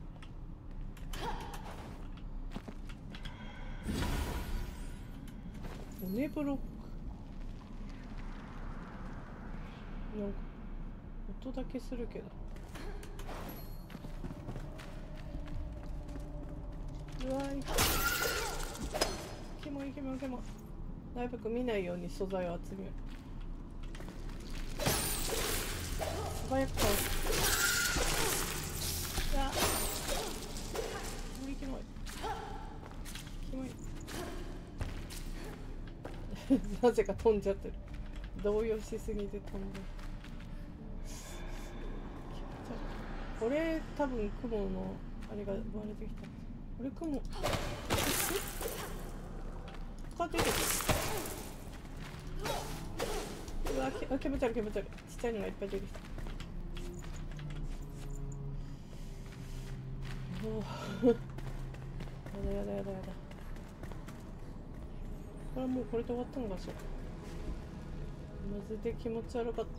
骨ブロック。なんか音だけするけど。 うわー、キモいキモいキモい。なるべく見ないように素材を集める。素早く倒す。いや、キモいキモいキモいなぜか飛んじゃってる。動揺しすぎて飛んでる。これ多分雲のあれが生まれてきた。これ雲他出てくる。うわ、気持ち悪い気持ち悪い。ちっちゃいのがいっぱい出てきた。やだやだやだやだ。これはもうこれで終わったのかしら。マジで気持ち悪かった。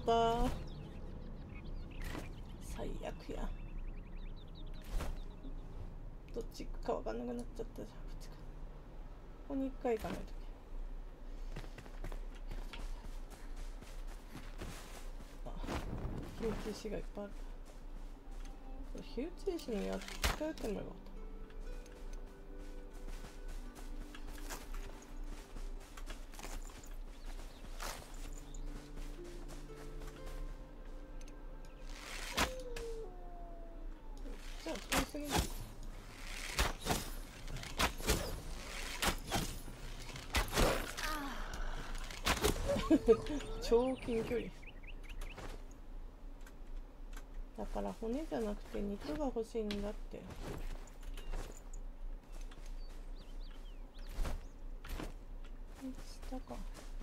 最悪や。どっち行くか分かんなくなっちゃったじゃん。こっちか。ここに一回行かないとき。火打ち石がいっぱいある。火打ち石にやってもらえばよかった。じゃあ作りすぎない。超近距離。だから骨じゃなくて肉が欲しいんだって。下か。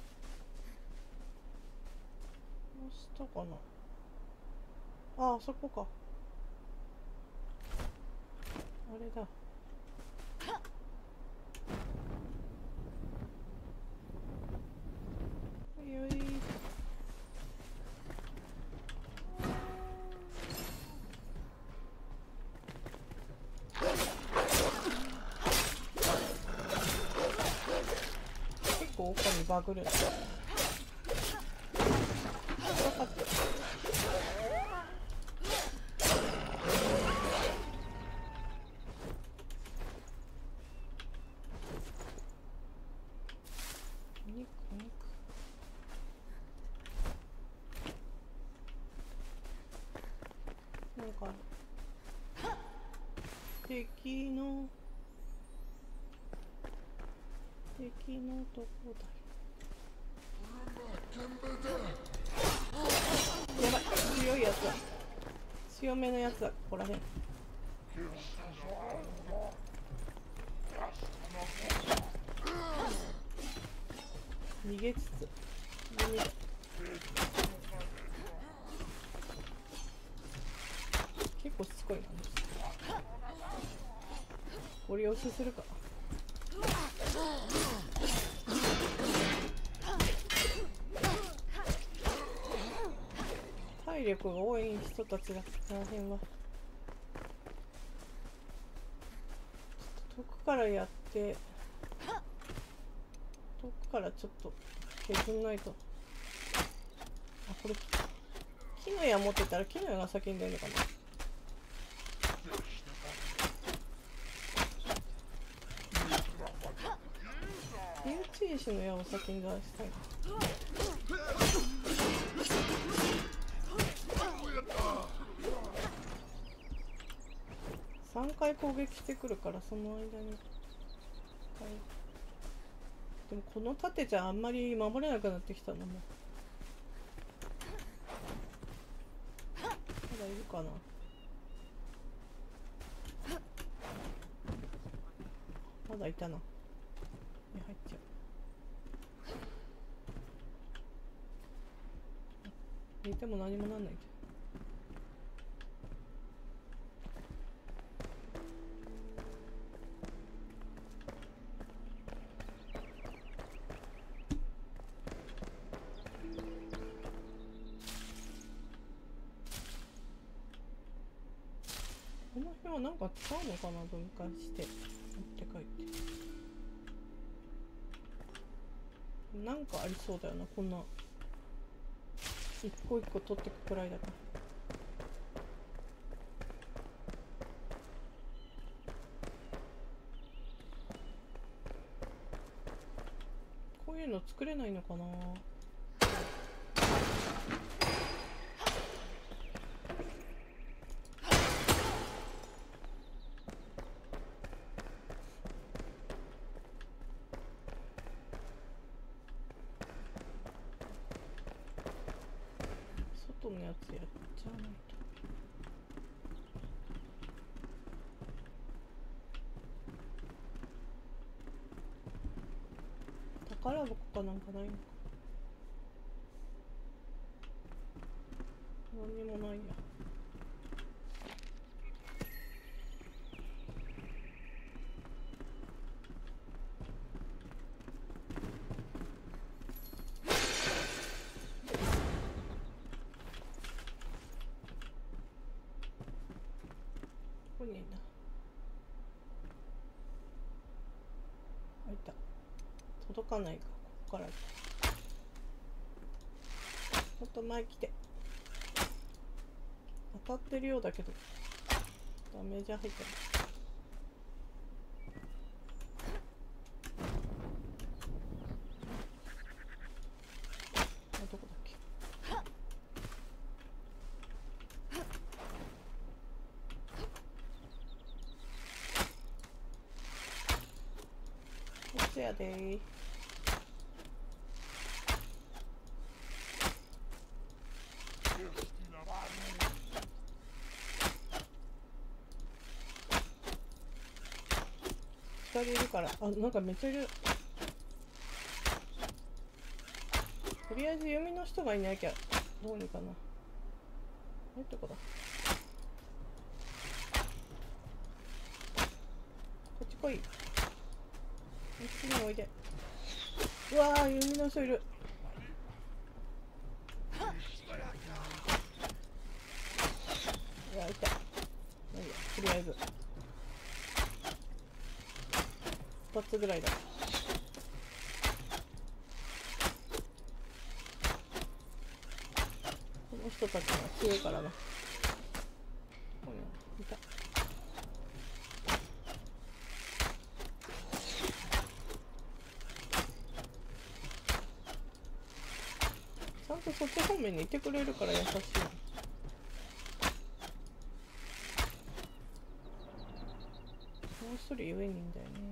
下かな。ああ、そこか。あれだ。よい。結構奥にバグる。分かった。なんか敵のとこだよ。やばい、強いやつだ。強めのやつだ、ここらへん。逃げつつ結構しつこいな。ゴリ押しするか。体力が多い人たちだ。この辺は遠くからやって、遠くからちょっと削んないと。あ、これ木の矢持ってたら木の矢が先に出るのかな。火打ち石の矢を先に出したいな。3回攻撃してくるから、その間にでもこの盾じゃあんまり守れなくなってきたな。もうまだいるかな。まだいたな。入っちゃう。入れても何もなんないじゃん。この辺はなんか使うのかな。分解して持って帰って。なんかありそうだよな。こんな一個一個取ってくくらいだから。 いうの作れないのかな。外のやつやっちゃわないと。宝箱かなんかないのか。何にもないや。ここにいな。あ、いた。届かないか、ここから。もっと前来て。当たってるようだけどダメージ入ってる。あ、どこだっけ。こっちやでー。2人いるから。あ、なんかめっちゃいる。とりあえず弓の人がいなきゃどうにかな。え、どこだ。こっち来い。こっちにおいで。うわー、弓の人いる。いや、痛い。まあいいや、とりあえず2つぐらいだ。この人たちが強いからな。いた。ちゃんとそっち方面にいてくれるから優しい。もう一人上にいんだよね。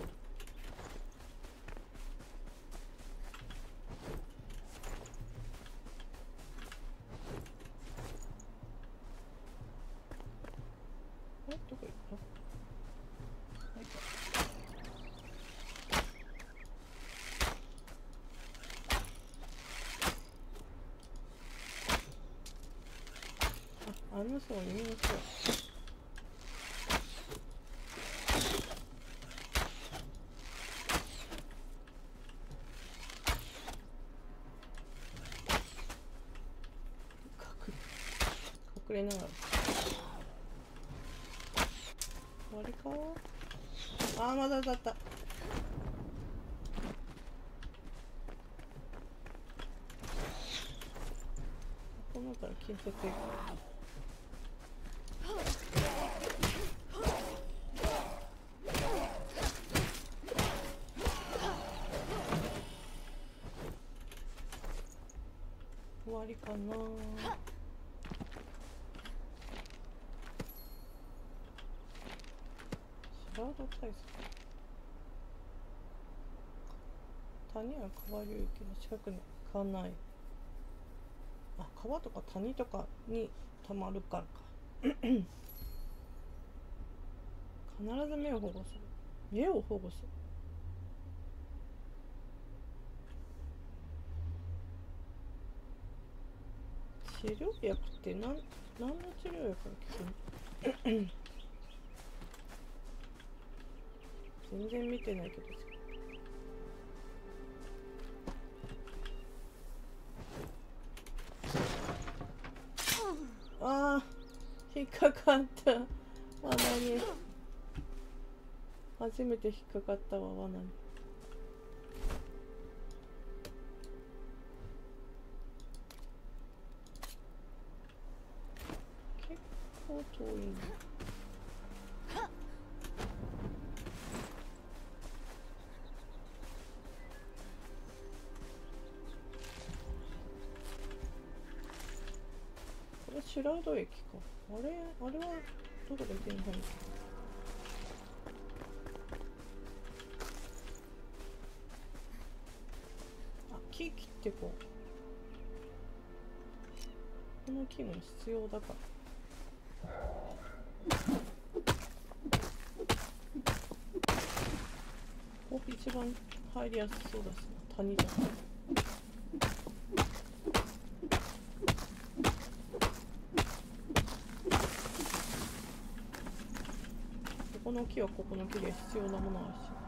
え、どこ行った？入った。あ、あの人は弓の人。隠れながら。終わりか。あー、まだだった。こうなったら近接いく。終わりかな。シャード対策。谷は川流域の近くに川ない。あ、川とか谷とかにたまるからか。必ず目を保護する。目を保護する。治療薬って何の治療薬が効くの？全然見てないけど。あー、引っかかった。罠に。初めて引っかかったわ、罠に。結構遠いな。 シュラウド駅か。あれはどこで手に入る？あ、木切ってこう。この木も必要だから。ここ一番入りやすそうだしな、谷だ。この木はここの木で必要なものあるし。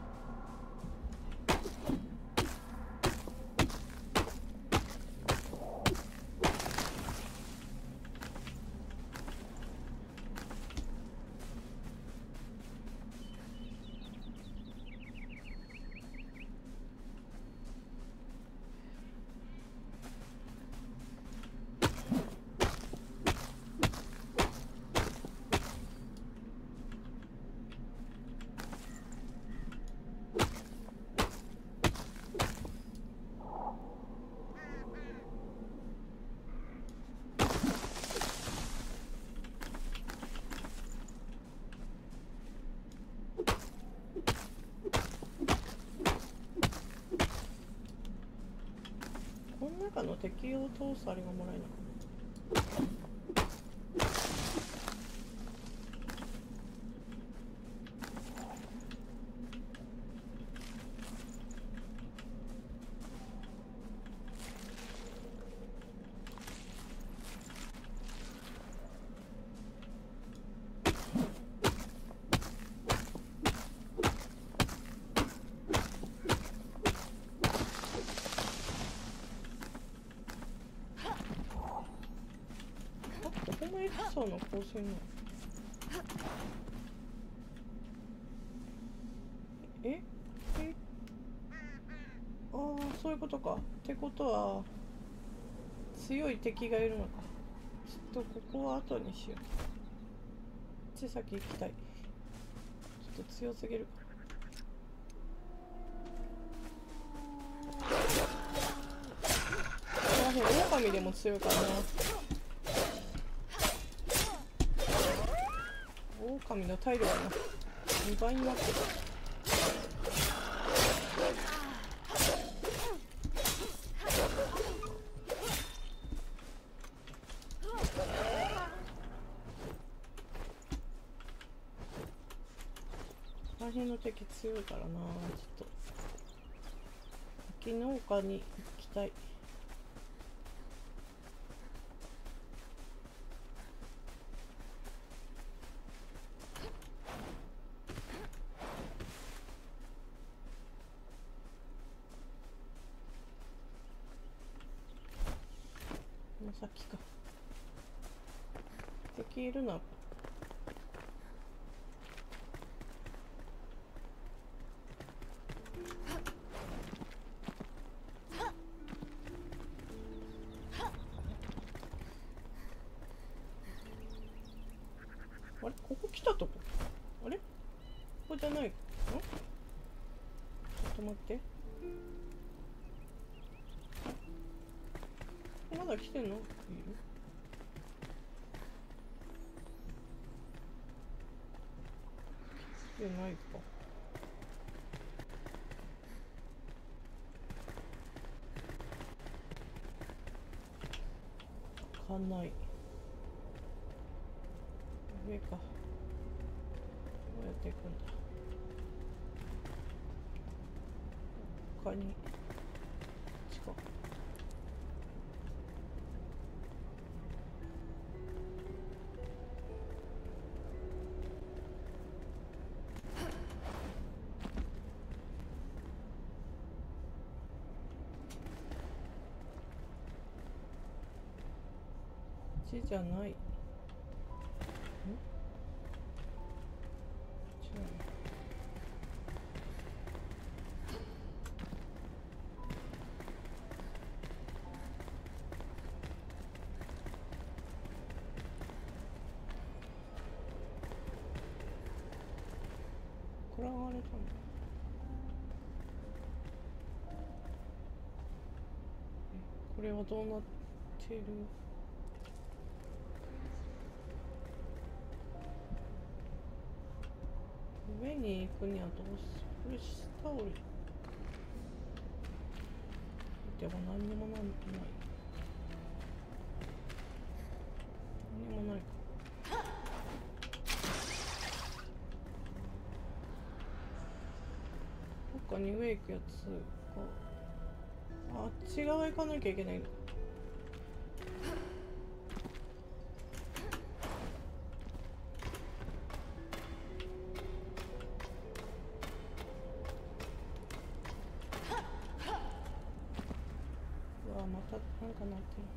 この中の敵を通すあれがもらえるのかな。ここもエクサの構成なの？えああ、そういうことか。ってことは強い敵がいるのか。ちょっとここは後にしよう。ち先行きたい。ちょっと強すぎる。この辺狼でも強いからな。狼の体力が2倍になってる。この辺の敵強いからな。ちょっと秋農家に行きたい。この先か。敵いるな。あれここ来たとこ。あれここじゃないの？ちょっと待って。まだ来てんの？いいよ。来てないか。開かない。上か。どうやって行くんだ。他に近く。こっちじゃない。ん？違う。これはあれだな。これはどうなってる？ 上に行くにはどうしよう。これ下降りでも何にもない。何にもないか。どっかに上行くやつか。あっち側行かなきゃいけないの。うわ、またなんかなってる。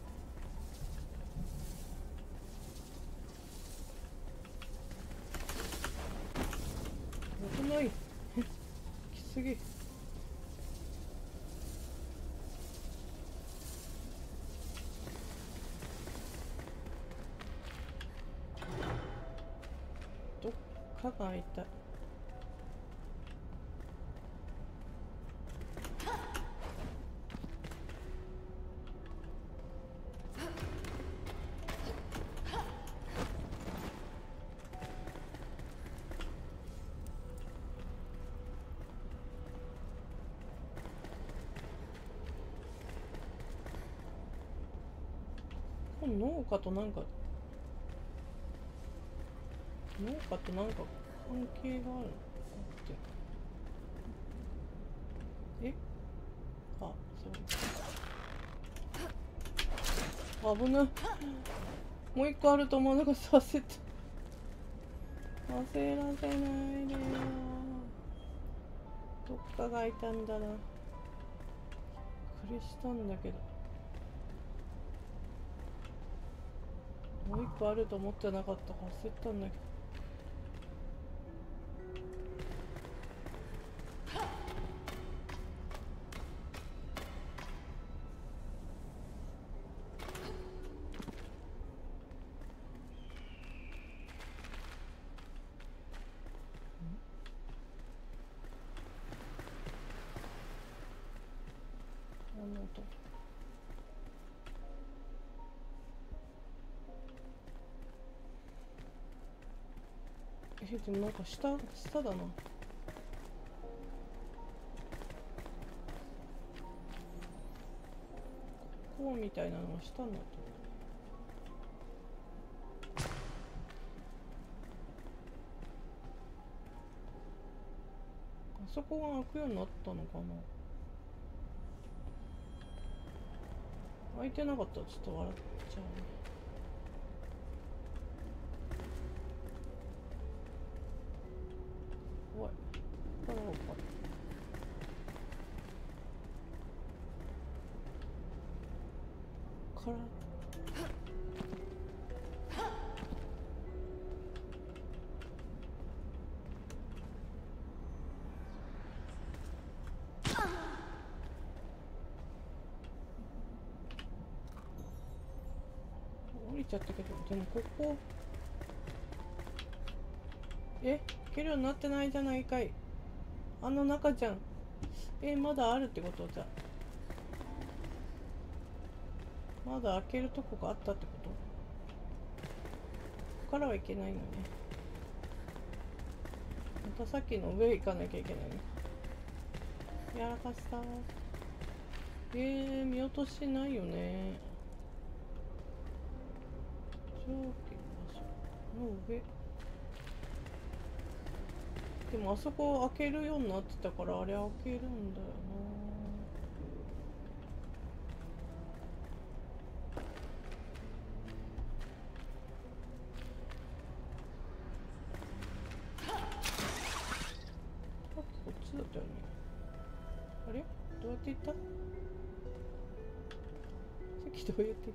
危ない。きすぎ。どっかが開いた。農家となんか関係があるのって。あ、そう。危ない。もう一個あると思わなかった。焦った。焦らせないでよ。どっかがいたんだな。びっくりしたんだけど。もう一個あると思ってなかったから焦ったんだけど。何の音。でもなんか下だな。こうみたいなのが下になってる。あそこが開くようになったのかな。開いてなかったらちょっと笑っちゃうね。怖い。から降りちゃったけど、でもここ行けるようになってないじゃないかい。あの中じゃん。まだあるってこと。じゃあまだ開けるとこがあったってこと。ここからはいけないのね。またさっきの上行かなきゃいけないの。やらかした。見落としないよね。上下場所の上。でもあそこ開けるようになってたから、あれ開けるんだよな。さっきこっちだったよね。あれどうやって行った。さっきどうやって行った。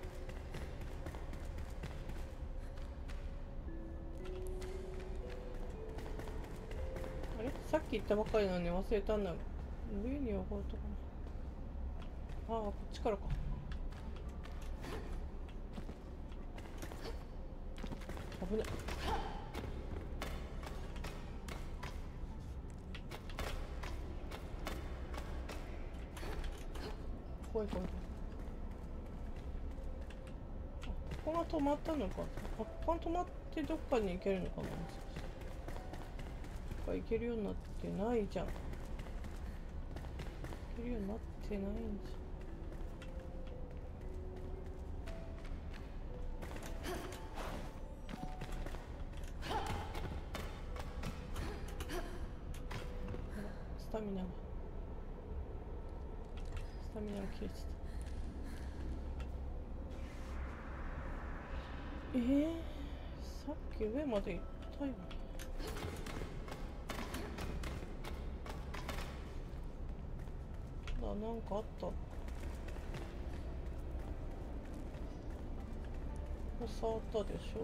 あれさっき言ったばっかりなのに忘れたんだ。上に上がるとかな。ああ、こっちからか。危ない。怖い怖い。ここが止まったのか。ここが止まってどっかに行けるのかな。 かいけるようになってないじゃん。いけるようになってないんじゃん。スタミナが切れてた。さっき上まで行ったよね。なんかあった。触ったでしょ。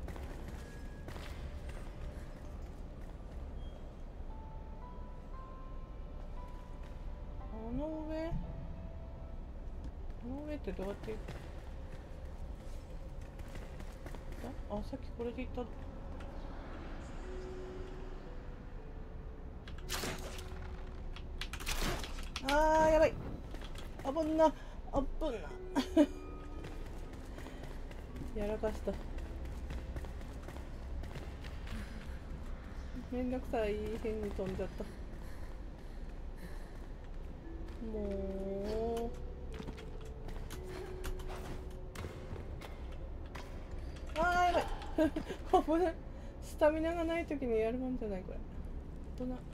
あの上ってどうやって行く？あ、さっきこれで行った。あー、やばい。あぶんな。やらかした。めんどくさい。変に飛んじゃった。もう。あー、やばい。危ない。スタミナがない時にやるもんじゃないこれ。危ない。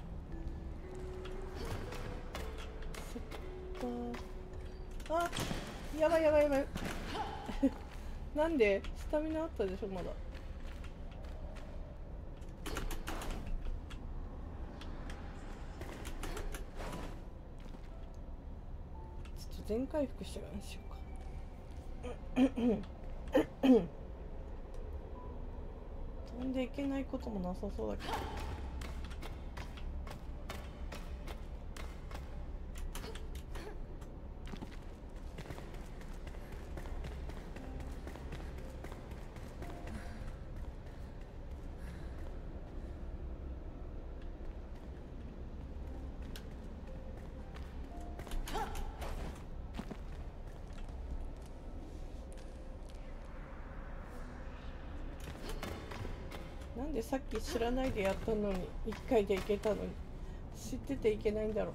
そっか。あ、やばい。なんでスタミナあったでしょまだ。ちょっと全回復してからにしようか。飛んでいけないこともなさそうだけど。なんでさっき知らないでやったのに1回でいけたのに知ってていけないんだろう。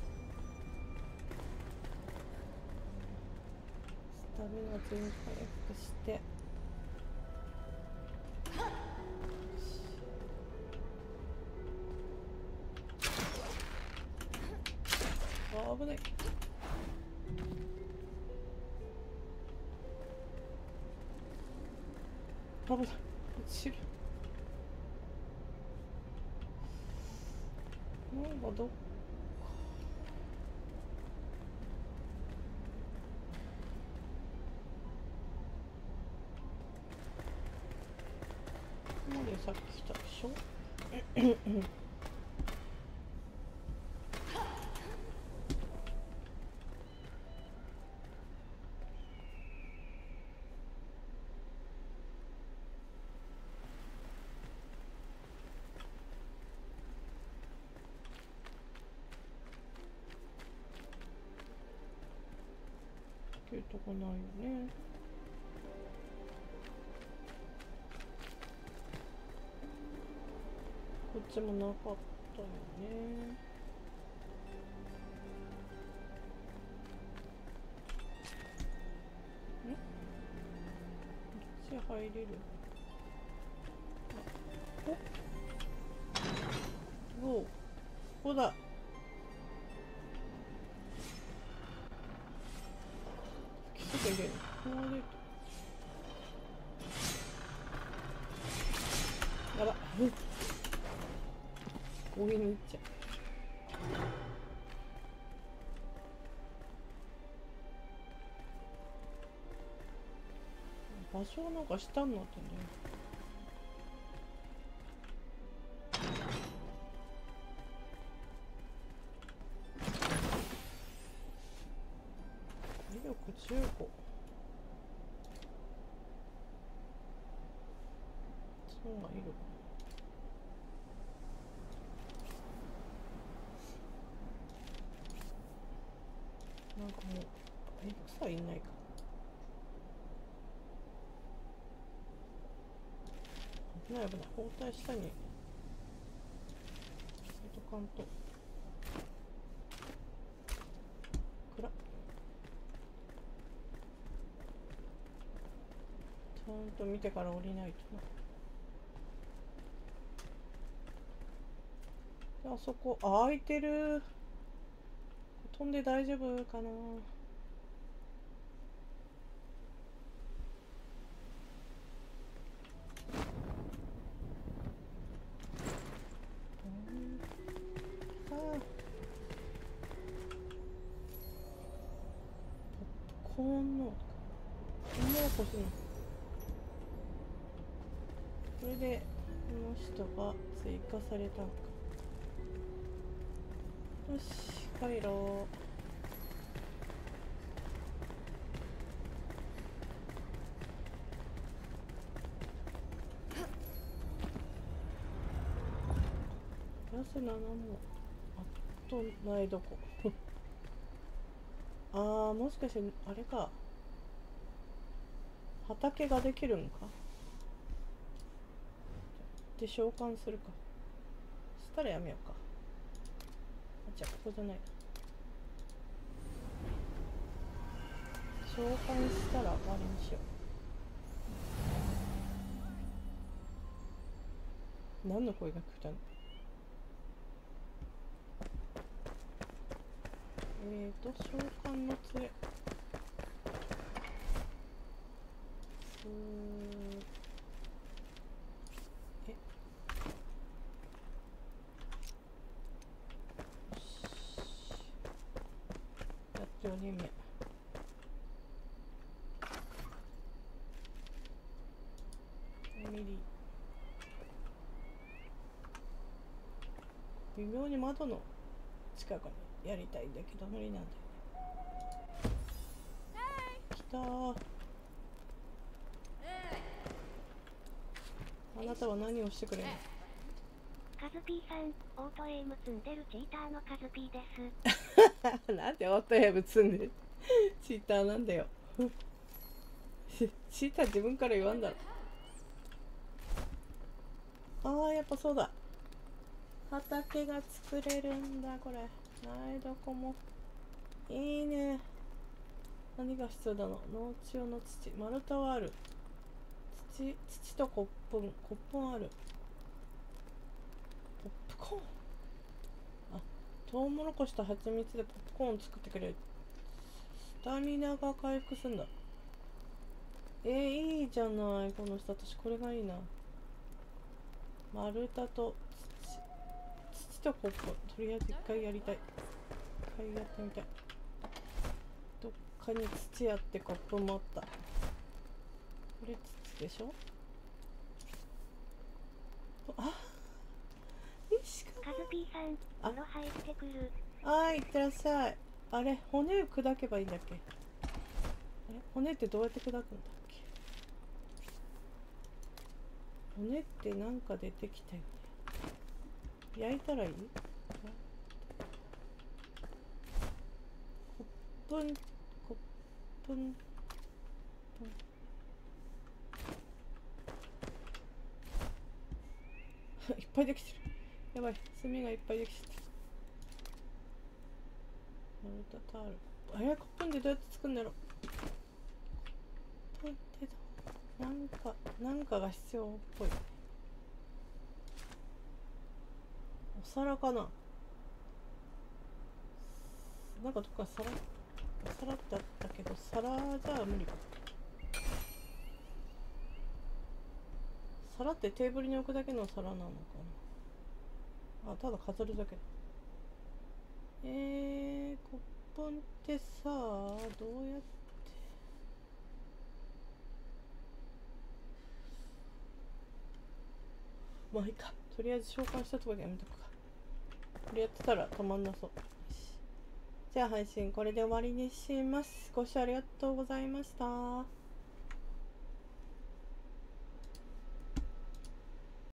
スタミナ全回復して。あ、危ない。危ない。落ちる。なんかどっまでさっき来たでしょ。っていうとこないよね。こっちもなかったよね。こっち入れる。お、ここだ。奇跡入れる。ここまで。やば。上に行っちゃう。場所なんか下になってんだよ。威力15。そうがいる。なんかもう草いないか。危ない。包帯下に。 かんと。暗っ。ちゃんと見てから降りないとな。あそこ開いてる。飛んで大丈夫かな。ああ、ポップコーンのこんな欲しいの。これでこの人が追加されたのか。よし、帰ろう。プラス7もあとないどこあー、もしかしてあれか、畑ができるんかで召喚するか。そしたらやめようか。じゃあここじゃない。召喚したら終わりにしよう。何の声が来たの。召喚の杖。え、やって4人目。ミリ微妙に窓の近くにやりたいんだけど無理なんだよね。来たー。あなたは何をしてくれるの。 カズピーさん、オートエイム積んでるチーターのカズピーです。 なんでオートエイム積んでるチーターなんだよチーター自分から言わんだろ。あー、やっぱそうだ。畑が作れるんだこれ。ないどこもいいね。何が必要だの。農地用の土、丸太はある。土とコップンある。ポップコーン、あ、トウモロコシと蜂蜜でポップコーン作ってくれる。スタミナが回復するんだ。いいじゃない。この人、私これがいいな。丸太と土とコップ、とりあえず一回やりたい。一回やってみたい。どっかに土やってコップもあった。これ土でしょ。あ、石か。 カズピーさん、風呂入ってくる。 いってらっしゃい。あれ、骨を砕けばいいんだっけ。あれ、骨ってどうやって砕くんだっけ。骨ってなんか出てきたよね。焼いたらいい。コップンいっぱいできてる。やばい、炭がいっぱいできてる。丸太タール。コップンでどうやって作るんだろう。コップンってなんかが必要っぽい。お皿かな。なんかどっか皿ってあったけど、皿じゃ無理か。皿ってテーブルに置くだけの皿なのかな。あ、ただ飾るだけだ。コップンってさ、どうやって。まあいいか。とりあえず召喚したところでやめとくか。これやってたらたまんなそう。じゃあ配信これで終わりにします。ご視聴ありがとうございました。